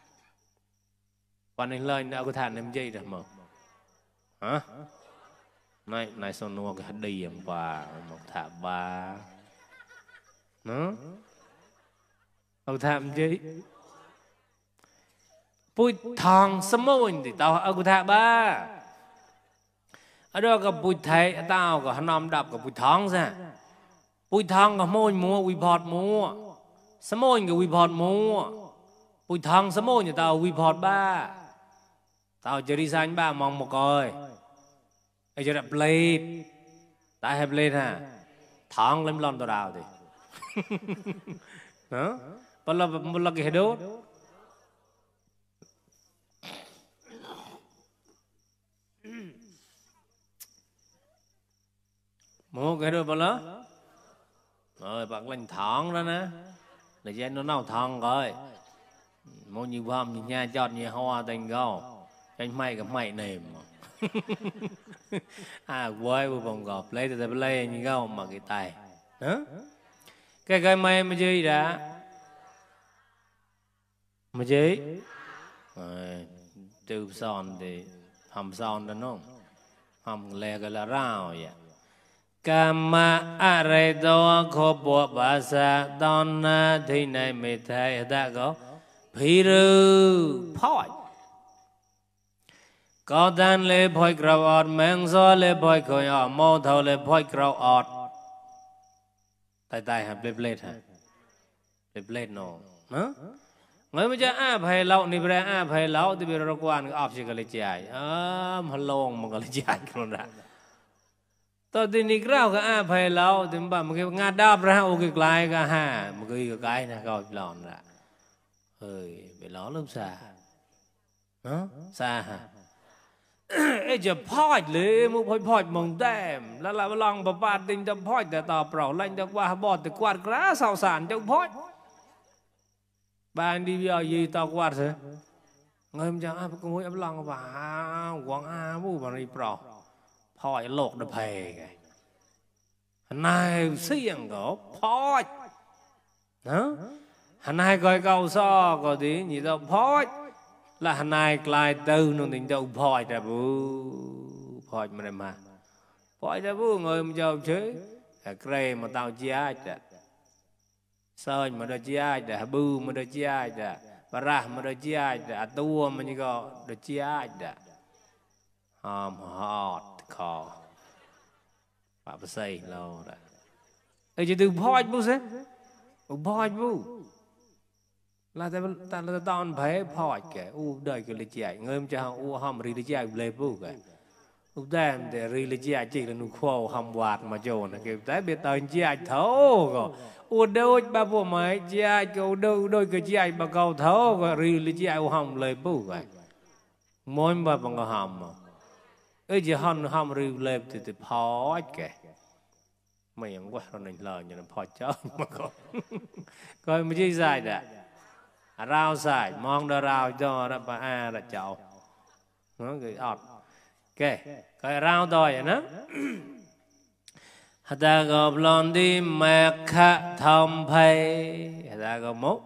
quan hành lời nó ở cái thảm nếm dây rồi mà hả này xong nó cái đi em bà một thảm bà nó ở thảm dây bụi thằng sớm môi thì tao ở cái thảm bà ở đó có bụi thầy tao có hắn nằm đập có bụi thằng ra bụi thằng có môi mua bụi bọt mua sớm môi cái bụi bọt mua bụi thằng sớm môi như tao bụi bọt ba tao chơi đi sang ba mong một coi ai chơi đặt plate tại hay plate ha thằng lên lon tao đào thì hả bao là cái đốt mua cái đốt bao lá rồi bạn lên thằng đó nè để cho nó nào thằng rồi mua nhiều hôm như nha chọn như hoa tình go anh mày cái mày nềm quay vô vòng gọp lấy từ lấy như go mà cái tay cái mày mà chơi đã mà chơi từ son thì hầm son đó nó hầm lè cái là rau vậy Kama aredo ko bo basa donna thi này mê thầy ta có phiru phoi có tan lê phoi krau ọt mang gió lê phoi khôi ọ mô thầu lê phoi krau ọt tai hả plate hả plate no người mà cha phải lâu ni bra phải lâu thì bây giờ quan cái option cái chạy mà long mà cái chạy con ra tao tin đi rau cái phải lâu thì bà một cái ngã đáp ra ô cái lại cái ha một cái này coi lòn ra ơi bị ló lắm xa xa hả ấy giờ phơi lệ mua phơi mồng tem là lòng bà ba tinh cho phơi để tao bảo lên cho qua bọt để quạt lá sào sản cho phơi ba anh đi bây gì tao quạt rồi người mình chẳng có mối ấm lòng và quăng bu bà đi bảo phơi lột được phê cái này xiên có phơi hắn này coi câu so có tí gì đâu phơi là hắn này lại từ nó tính đâu phơi ra bu phơi mà phơi ra bu người mình cho chứ cái mà tao chia chả sơn mà được chia chả bu mà được chia chả bà ra mà được chia chả tua mà như có được chia chả hot cò bà xây lâu rồi ấy chỉ từ phơi bu thế phơi bu là ta tao phải phơi cái đời cái lịch chạy người mình cho hom lịch chạy lấy bu cái đàn để lịch chạy chỉ là nụ khô hom quạt mà trồn cái tại biết tao chạy thấu rồi đôi ba bộ máy chạy câu đôi cái chạy bà câu thấu rồi lịch chạy hom lấy bu cái mỗi bà bằng cái hom mà ấy chỉ hom lấy thì phơi cái mày ăn quá rồi này lời như là phơi chó mà coi mới chơi dài đã rau xài mong đỡ rau cho nó bà là chậu nó người ọt ok coi rau thôi vậy đó ta gộp lon đi mẹ khá thầm phê ta gộp mốt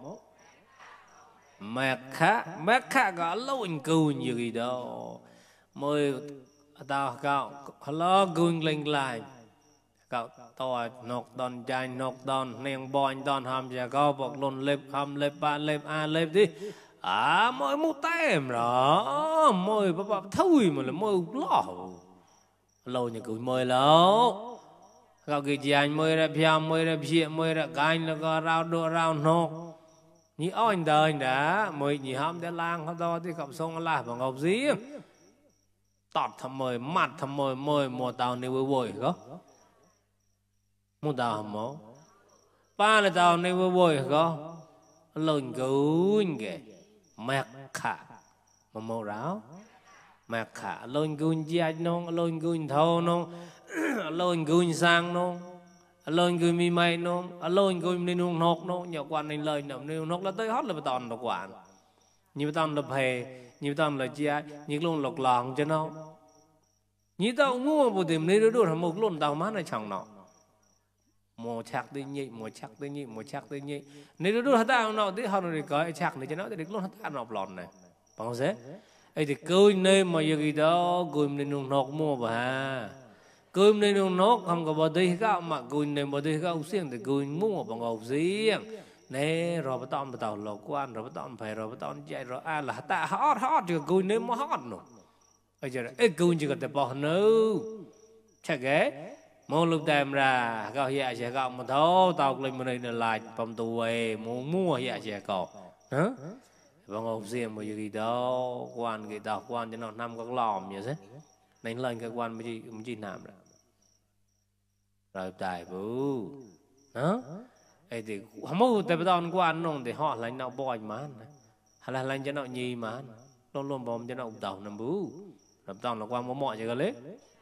mẹ khá có lộn cừu nhiều gì đâu mời tao cậu lo cừu lên lại cậu tôi nọc đòn chai nọc đòn nèng bòi đòn hàm chả có bọc lôn lép hàm lép ba lép lép đi mỗi một tem đó mỗi bà thui mà là mỗi lọ lâu nhà cùi mời lâu cậu cái gì anh mời ra piam mời ra pia mời ra canh là có rau đua rau nọc nhỉ anh đời đã mời nhỉ hàm để lang họ to thì cậu xong là bằng ngọc gì tọt thầm mời mặt thầm mời mùa tàu này bồi có một tàu mỏ ba là tàu này bồi có lôi gùn kì mẹ khả mà màu ráo mẹ khả lôi gùn dạy nông lôi gùn thâu nông lôi gùn sang nông lôi gùn mi mây nông lôi gùn nên nông nọc nông nhỏ quan nên lời nông nên nọc là tới hót là bà toàn là quản như bà toàn là phê như bà toàn là dạy như luôn lọc lòng cho nó như tao ngu mà tìm nên đôi thằng một luôn tao mát là chẳng nọ mồ chắc tới nhị mồ chắc tới nhị mồ chắc tới nhị nếu đôi tao nọ thì họ nói cái chắc này cho nó thì được luôn tao nọ lòn này bằng thế ấy thì cười nên mà giờ gì đó cười nên nông nọc mua bà cười nên nông nọc không có bao đi các mà cười nên bao đi các ông xiên thì cười mua bằng ông xiên nè rồi bắt tao tao lộc quan rồi bắt tao phải rồi bắt tao chạy rồi là ta hót chứ cười nên mà hót nữa ấy giờ ấy cười chỉ có thể bỏ nữa chắc ghé một lúc đem ra các hiện sẽ gặp một thấu tao lên bên đây là lại phòng tù về mua hiện sẽ có hả bằng ông xiên mà gì đó quan cái tao quan cho nó năm các lòm như thế đánh lên cái quan mới chỉ làm rồi tài bù hả ấy thì không có tại tao quan nông thì họ lại nào bòi mà hay là lên cho nó nhì mà luôn luôn bom cho nó tàu nằm bù làm tao là quan mọi chuyện cái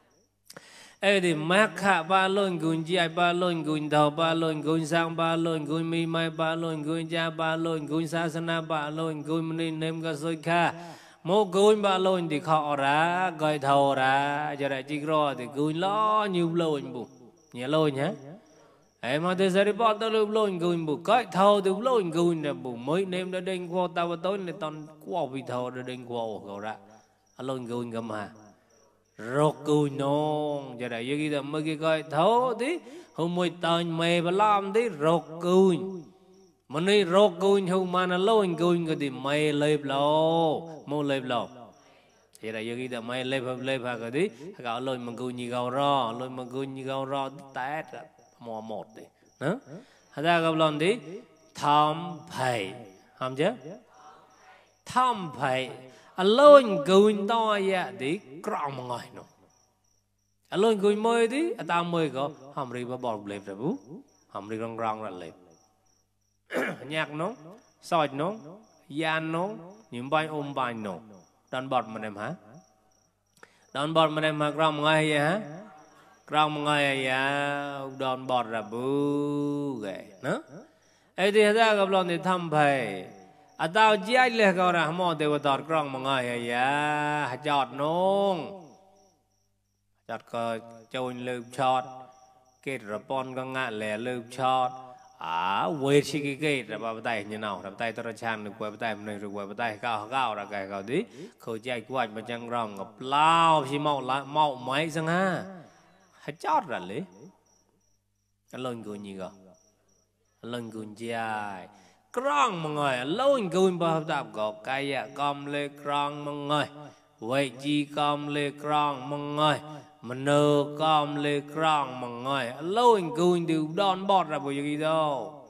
ấy thì mắc hạ ba lôn gùn dạy ba lôn gùn thầu ba lôn gùn sang ba lôn gùn mi mai ba lôn gùn cha ba lôn gùn sa sana ba lôn gùn nên nem cái soi kha một gùn ba lôn thì họ ra gọi thầu ra giờ đại chỉ rồi thì gùn lo nhiều lôn bù nhẹ lôn nhá ấy mà thế giờ đi bỏ tao lôn gùn bù gọi thầu thì lôn gùn là bù mới nem đã đinh qua tao tối này toàn qua vì thầu đã đinh qua gọi ra lôn gùn cơ mà rốt cùi nông giờ đại gì đó mới cái coi thấu tí hôm mới tận mày và làm tí rốt cùi mà này rốt cùi không mà nó lôi cùi cái thì mày lép lâu mua lép lâu giờ đại gì đó mày lép hả cái tí cả lôi mà cùi như gạo ro lôi mà cùi như gạo ro tét mò một đi hả ta gặp lần tí tham phải ham chứ tham phải lôi cùi to vậy thì còng một người nữa lôi cùi mới thì tao mới có hàm rì mà bỏ lẹp rồi bú hàm rì rong rong là lẹp nhạc nó soi nó gian nó những bài ôm bài nó đòn bọt mà em hả đòn bọt mà em hả còng một người vậy hả còng một người vậy đòn bọt là bú vậy nó ấy thì ta gặp lần thì thăm phải tao chỉ lấy cái ra mò thì tao còng một người vậy chọt nông chọt có trôi lướt chọt kết rồi pon có ngã lẻ lướt chọt quay chỉ cái rồi bao tay như nào bao tay tao chăn được quay bao tay mình được quay bao tay cao ra cái tí khởi chạy quay mà chẳng rong ngập lao chỉ màu máy sang ha chọt ra lấy cái lưng của gì cơ lưng của dài còng một người lôi cùi bao tạp có cái com lê còng một người vậy chi com lê còng một người mà nơ com lê còng một người lôi cùi từ đòn bọt ra bao nhiêu đâu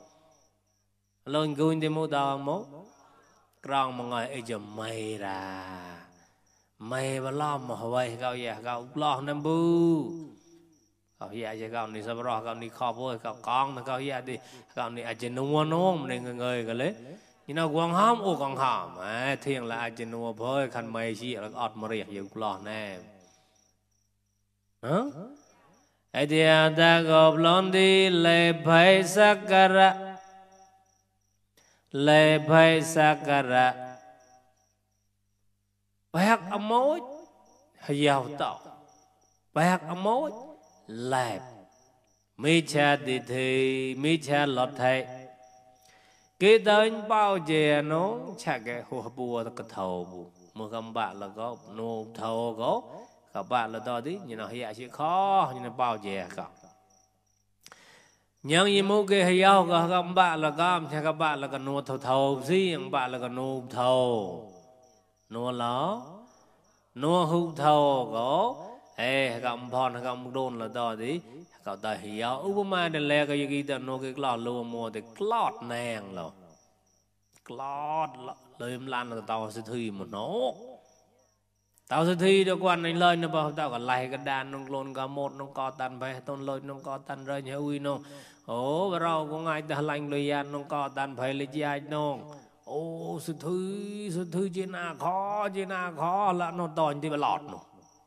lôi cùi thì mua tao mốt còng một người ấy cho mày ra mày mà lo mà vậy cậu vậy cậu lo năm bu cậu vậy chứ cậu này sao rồi cậu này khó vui cậu con mà cậu vậy thì cậu này chỉ nuông nông này người cái lấy như nào quăng hóm ô quăng hóm thiền là chỉ nuông thôi khăn mày chỉ là ọt mà riết nhiều lo nè hả ấy thì ta gặp lon đi lệ phải sakara bạc âm mối giàu tỏ bạc âm mối lẹp mi cha đi thì mi cha lọt thầy cái tên bao giờ nó chắc cái hồ bùa cái thầu bù mà các bạn là có nô thầu có các bạn là to tí như nào hiện sẽ khó như nào bao giờ cả nhưng như một cái hiểu các bạn là các bạn là cái nô thầu gì các bạn là cái nô thầu nô ló nô hữu thầu có các phòn các đôn là to tí các ta hiểu Upama để lẽ cái gì đó nó cái lọ lúa mua thì clot nàng rồi clot lời lan là tao sẽ thi một nó tao sẽ thi được quan này lời nó bảo tao còn lại cái đàn nó luôn cả một nó co tan về tôn lôi nó co tan rơi nhớ uy nó ố bà rau có ngay ta lành lùi ăn nông có tàn phải lấy dài nông ố sự thư trên à khó là nó tòn thì bà lọt nông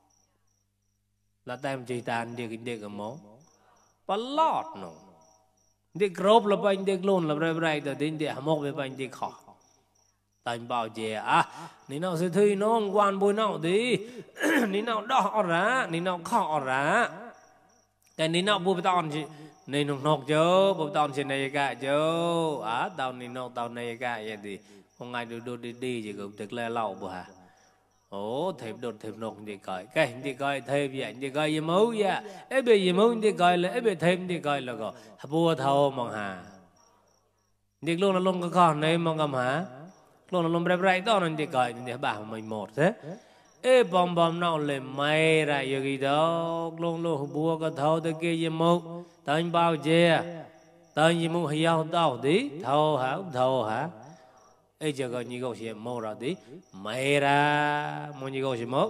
là tem chỉ tàn đi cái món bà lọt nông đi group là bánh đi luôn là brai tới đến địa mốc với bánh đi khó thành bảo chè à ní nào sự thư nó quan bôi nào đi ní nào đỏ ra ní nào khó ra cái ní nào bôi tòn chị nên nông nọc chứ bôi tòn trên này cả chứ à tao ní nào tao này cả vậy thì không ai được đi chỉ cũng được lẽ lậu bữa hả ố thêm đột thêm nọc đi coi cái đi coi thêm vậy đi coi gì mấu vậy ấy bây giờ mấu đi coi là ấy bây thêm đi coi là có bùa thâu mong hà đi luôn là luôn có con này mong cầm hả luôn là luôn brai to nên đi coi thì bảo mình một thế ê bom nào lên mày ra gì đó luôn bùa có thâu tới kia gì mấu tên bao che tên gì mấu hiểu tao tí thâu hả ê giờ coi như câu chuyện mấu ra tí mày ra mấu như câu chuyện mấu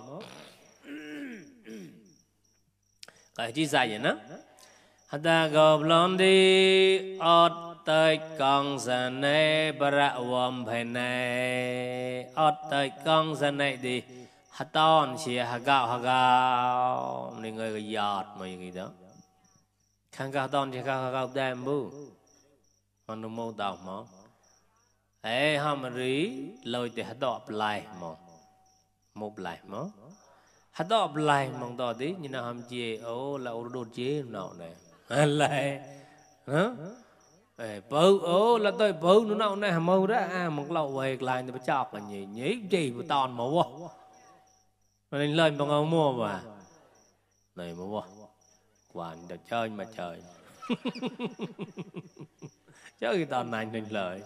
cái gì sai vậy nè ta gặp lon đi ọt tới con sân này bara vòng phải này ọt tới con sân này đi hạt ton xìa hạt gạo nên người cái giọt mấy cái đó khang gạo ton xìa hạt gạo đem bu còn nó mâu tàu mà ấy ham rí lôi thì hạt đọp lại mà một lại mà hạt đọp lại mong đỏ tí như nào ham chê ô là ô đốt chế nào này lại hả bự ô là tôi bự nó nào này mâu đó à một lậu về lại thì phải chọc là nhỉ nhí gì mà toàn mà vô nên lên bằng ông mua mà này mà vô quản được chơi mà trời chơi toàn này nên lời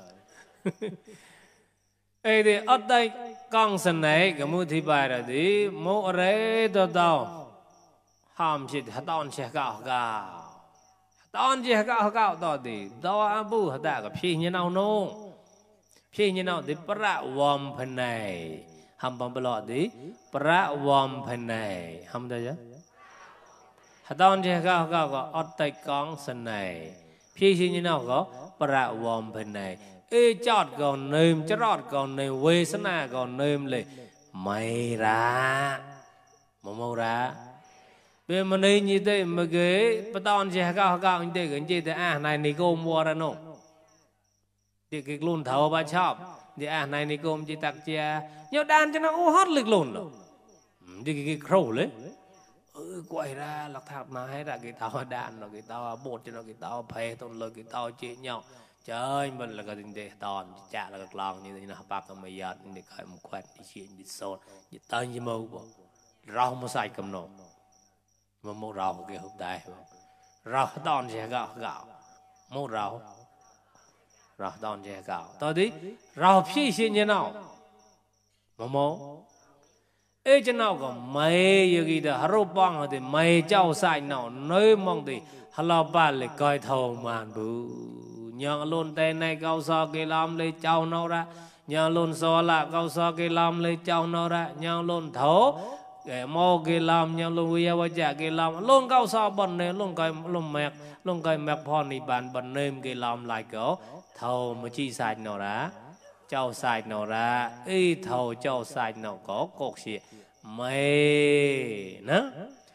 ê thì ở đây con sân này cái mua thì bài là đi mua rễ tao hàm chỉ toàn sẽ gạo toàn chỉ gạo đó thì đó abu hạt đã gặp phi như nào nông phi như nào thì para vòng phần này hàm bằng bờ lọt đi para vòng phần này hàm đây chứ hạt toàn chỉ gạo có ở đây con sân này phi như nào có para vòng phần này ê chọt còn nêm chót còn nêm quê sân à còn nêm lệ mày ra màu ra bây mà đây như thế mà cái bắt đầu chỉ gạo như thế cái gì thế à này này cô mua ra nổ thì cái luôn thầu ba chop thì à này này cô chỉ tặng chia nhiều đàn cho nó hót lực luôn rồi thì cái khẩu đấy quay ra lạc tháp mà hay là cái tàu đàn rồi cái tàu bột cho nó cái tàu phê tôn lời cái tàu chia nhau chơi mình là cái tình đề toàn chả là cái lòng như thế nào bác cái mày giật để coi một quẹt đi chuyện đi sốt đi tới như mâu bộ rau mà sai cầm nổ mà mua rau cái hộp đài rau toàn sẽ gạo mua rau toàn sẽ gạo tôi đi rau phi xin như nào mà mua ê cho nào có mấy giờ gì đó haru băng thì mấy cháu sai nào nơi mong thì halo ba lại coi thầu màn bự nhờ luôn tên này cao so cái làm lấy cháu nó ra nhờ luôn so là cao so cái làm lấy cháu nó ra nhờ luôn thấu cái mô cái làm nhờ luôn bây giờ chả cái làm luôn cao so bận này luôn cái mẹc phòn thì bạn bận nêm cái làm lại cỡ thầu mà chi sai nó ra cháu sai nó ra ý thầu cháu sai nó có cột gì mày nữa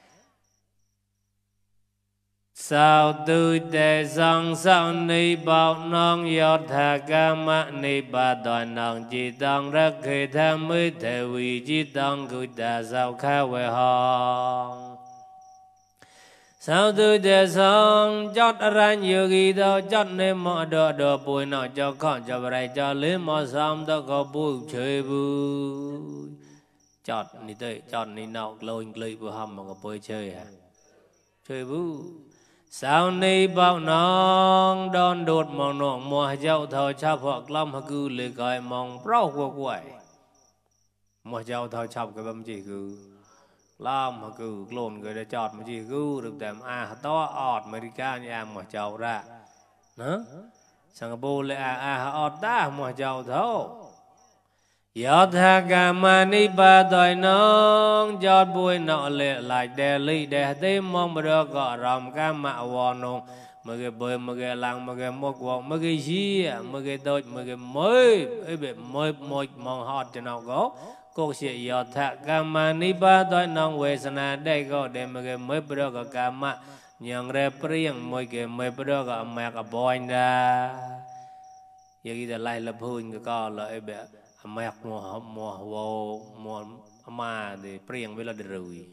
sao tu te sang sao ni bảo nong yod tha kama ni ba đoàn nong chỉ tăng rắc khi tham mới thể vi chỉ tăng cứ đa sao khá về hong sao tu te sang chót ra nhiều gì đâu chót nên mọi đồ bùi nào cho con cho bày cho lấy mọi sam đó có bùi chơi bùi chót ni tới chót ni nào lôi lôi bùi hầm mà có bùi chơi hả chơi bùi sao ni bao nong đón đột mong nong mùa dạo thọ chắp hoặc lâm hoặc cứ lệ gọi mong rau của quậy mùa dạo thọ chắp cái bấm chỉ cứ lâm hoặc cứ lồn người đã chọt mà chỉ cứ được tầm to ọt America như mùa dạo ra nữa sang bô lệ ọt ta mùa dạo thọ yod tha kama ni ba đòi nong yod bùi nọ lệ lại đè ly đè tim mong bờ gọ ròm ca mạ vò nong mười cái bơi mười cái lăng mười cái mốc quăng mười cái gì mười cái đôi mười cái mới ấy bị mới môi mong hot cho nó có cô sẽ yêu thà kama nipa đôi nong về sana đây có để mười cái mới bữa có kama nhang re priang mười cái mới bữa có mẹ cái boy ra vậy thì lại là phun cái co lại bị mẹ mùa vô mùa mà thì priang với là rồi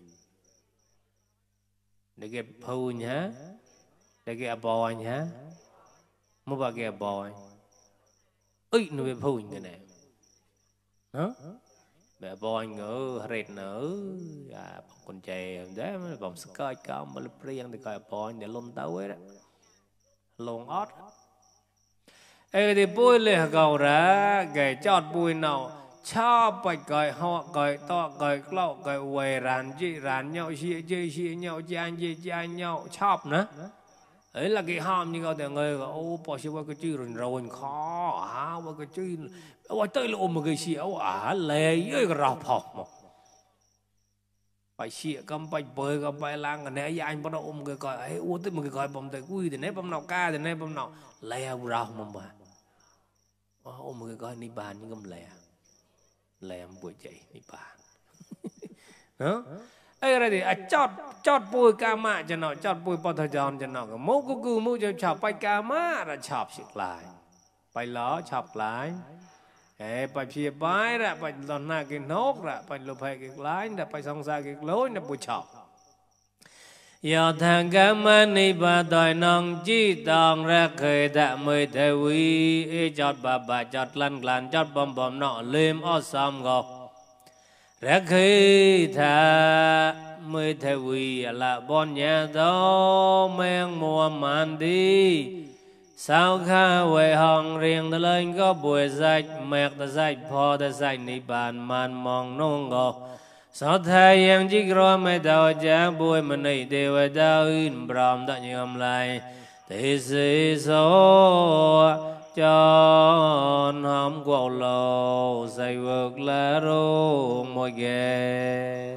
để cái phun nhá để cái boy nhá mua bao cái boy ấy nó bị phun cái này hả bé boy ngỡ rệt nữa à con trai đấy mà vòng sky cao mà lúc riêng thì coi boy để lôn tấu ấy đó lôn ót ấy thì bôi lên cầu ra cái chót bôi nào cha bạch cái họ cái to cái lọ cái quầy ràn nhau chia nhau chia anh nhau chop nữa ấy là cái ham như câu tiếng người ô bỏ xíu cái chữ rồi khó hả cái chữ ôi tới là ôm một cái xíu lệ với cái rau phọc mà phải xịa cầm phải bơi cầm phải lang cái này anh bắt đầu ôm cái coi ấy ô tới một cái coi bầm tay quy thì nấy bầm nào ca thì nấy bầm nào lệ rau mà ôm một cái coi ni bàn như cầm lệ buổi chạy ni bàn hả ấy rồi thì chót bôi kama cho nó chót bôi bao thời gian cho nó mốt cứ mốt cho chọc bay kama là chọc xịt lại bay ló chọc lại ấy bay phía bay ra bay lon na cái nốt ra bay lục hệ cái lái ra bay song sa cái lối ra bôi chọc giờ thằng kama ni ba đòi nong chi tòng ra khơi đã mới theo uy chót bà chót lăn chót bom nọ lêm ở xóm gọc ra khi tha mới theo quy là bon nhà đó men mùa màn đi sao kha về hòn riêng ta lên có buổi dạch mẹ ta dạch phò ta dạch ni bàn màn mong nông ngọc sao thay yang chỉ rồi mới đào giá buổi mà này đều đào in bram đã nhầm lại thế sự số chọn hòm quẩu lầu dày vượt lá rô môi ghê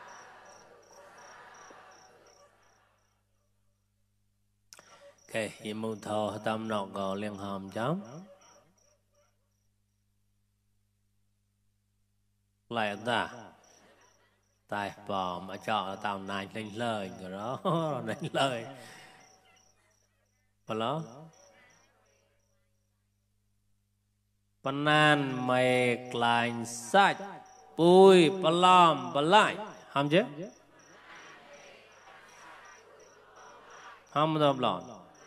ok vậy mưu thọ tâm nọ gò liên hòm chấm lại ta tài bỏ mà chọn tao này lên lời rồi đó lên lời và đóปนานไม่กลายสัจปุยปลอมปลายห้ามเจ้ห้ามตัวปลอม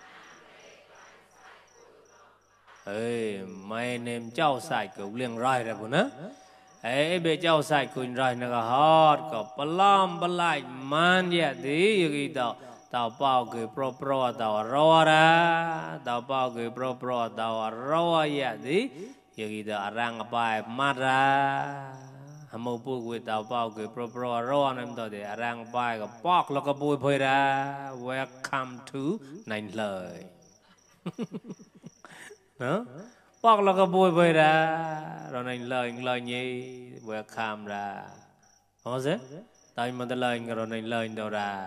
เอ้ยไม่เนมเจ้าใส่กูเลี้ยงไรแล้วปุ่นนะเอ้ยเบเจ้าใส่กูไรนะก็ฮอดก็ปลอมปลายมันเยอะดีอยู่กี่ต่อต่อเป้าคือโปรต่อรอระต่อเป้าคือโปรต่อรอเยอะดีอยู่กี่ต่อร่างไปมาระหามูปูกุยต่อเป้าคือโปรรอนั่นต่อเดี๋ยวร่างไปก็ปอกแล้วก็ปุยเพยระ welcome to นั่นเลยเนาะปอกแล้วก็ปุยเพยระเรานั่นเลยนี่ welcome ระพอสิตายมันจะเลยเรานั่นเลยเดี๋ยวระ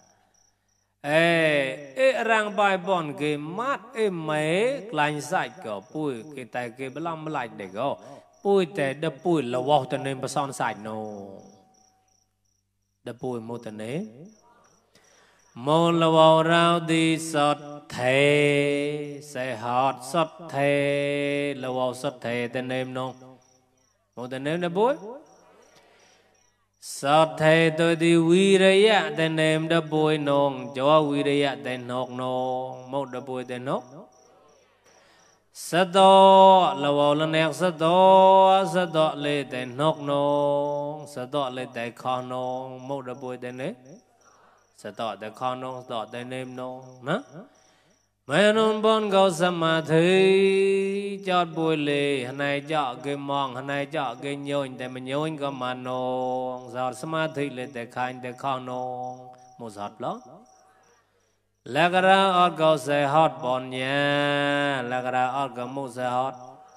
ร่างไปบอนเกมัดเมกลายใส่ก็ปุยเกแต่เกบล้ำไหลเด็กก็ปุยแต่เดปุยละวอกตะเนมประสอนใส่โนเดปุยโมตะเนโมละวอกเราดีสดเทใส่หอดสดเทละวอกสดเทตะเนมโนโมตะเนมเดปุยสัตย์เทตัวดีวิริยะแต่เนมดับบุยนงจ้าวิริยะแต่นกนงมดดับบุยแต่นกสัตว์ละวอลเนกสัตว์เลยแต่นกนงสัตว์เลยแต่ขอนงมดดับบุยแต่เนสัตว์แต่ขอนงสัตว์แต่เนมนงนะเมื่อนนบนเขาสมาธิจอดบุยเลยหันในเจาะเกมองหันในเจาะเกยโยนแต่มันโยนก็มานงสอดสมาธิเลยแต่ขันแต่ข้อนงมุสอดล้อแล้วก็เราอดเขาใส่ฮอดบอลเนี่ยแล้วก็เราอดเขามุใส่ฮอด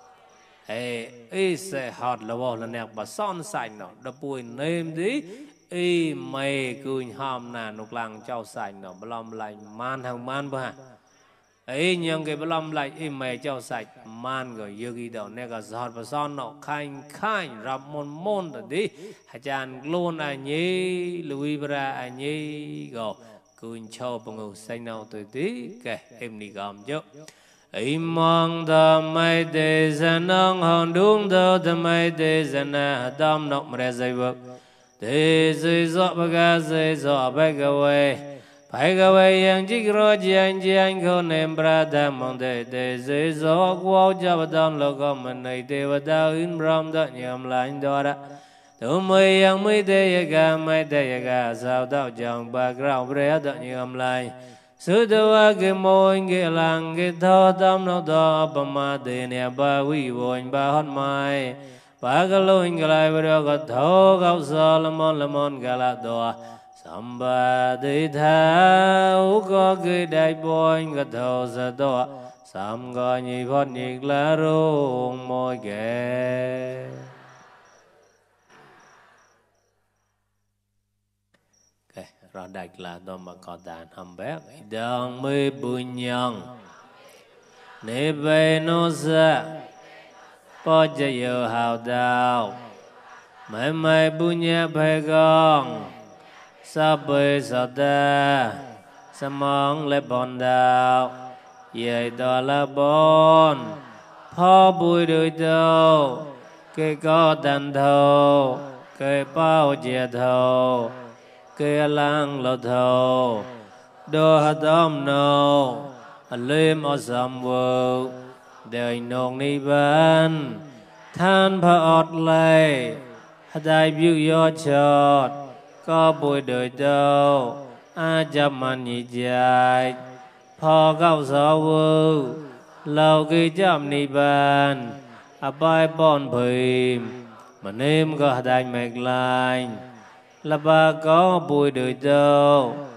ใส่ฮอดแล้วว่าแล้วเนี่ยมาซ่อนใส่เนาะดับบุยเนมดิไม่กุญหอมน่ะนุกลังเจ้าใส่เนาะบล้อมไหลมันทางมันป่ะ ấy nhưng cái bơm lại im mày cho sạch man rồi yogi đầu này cái giọt và son nọ khai rập môn rồi đi hà chan luôn anh nhí Louis Bra anh nhí go cùn cho bằng ngủ xanh nào tới tí kể em đi gom chứ ấy mong thầm mai để dân ông hòn đúng đâu thầm mai để dân đam nọc mà dây vực để dây dọ bà ga dây dọ bà ga quay phải ga quay yang chỉ rồi chiang con em ra đam mong để dây dọ qua cho bà đam lo con mình này để bà đào in ram đó nhầm lại đó đó tụi mày yang mới để ga sao tao chẳng bà grau bre đó nhầm lại sự đua cái môi cái làng cái thọ tâm nó đó bà ma đề nè bà vi vốn bà hót mai bà cái lối cái lại bà đó cái thọ gạo sò lemon cái là đó sắm bà đi thao có cái đại bôi cái thọ sa đó sắm gọi nhị phật nhị lá rung môi kề rồi đặt là đó mà có đàn hầm bé đang mới bùn nhang nề về nó ra bao giờ hào đào mày bùn nhang phải gong sa bơi sa ta sa mong lấy bòn đào vậy đó là bòn phò bùi đôi đâu cái có đàn thâu cái bao giờ thâu cái lang lo thâu đô hạt ôm nô lên ở sầm vô đời nông ni ban than phật ọt lệ đại biểu yo chọt có bùi đời đâu a chăm man nhị dài phò gạo gió vô lâu cái chăm ni ban a bài bon phim mà nêm có đại mạch lại là bà có bùi đời đâu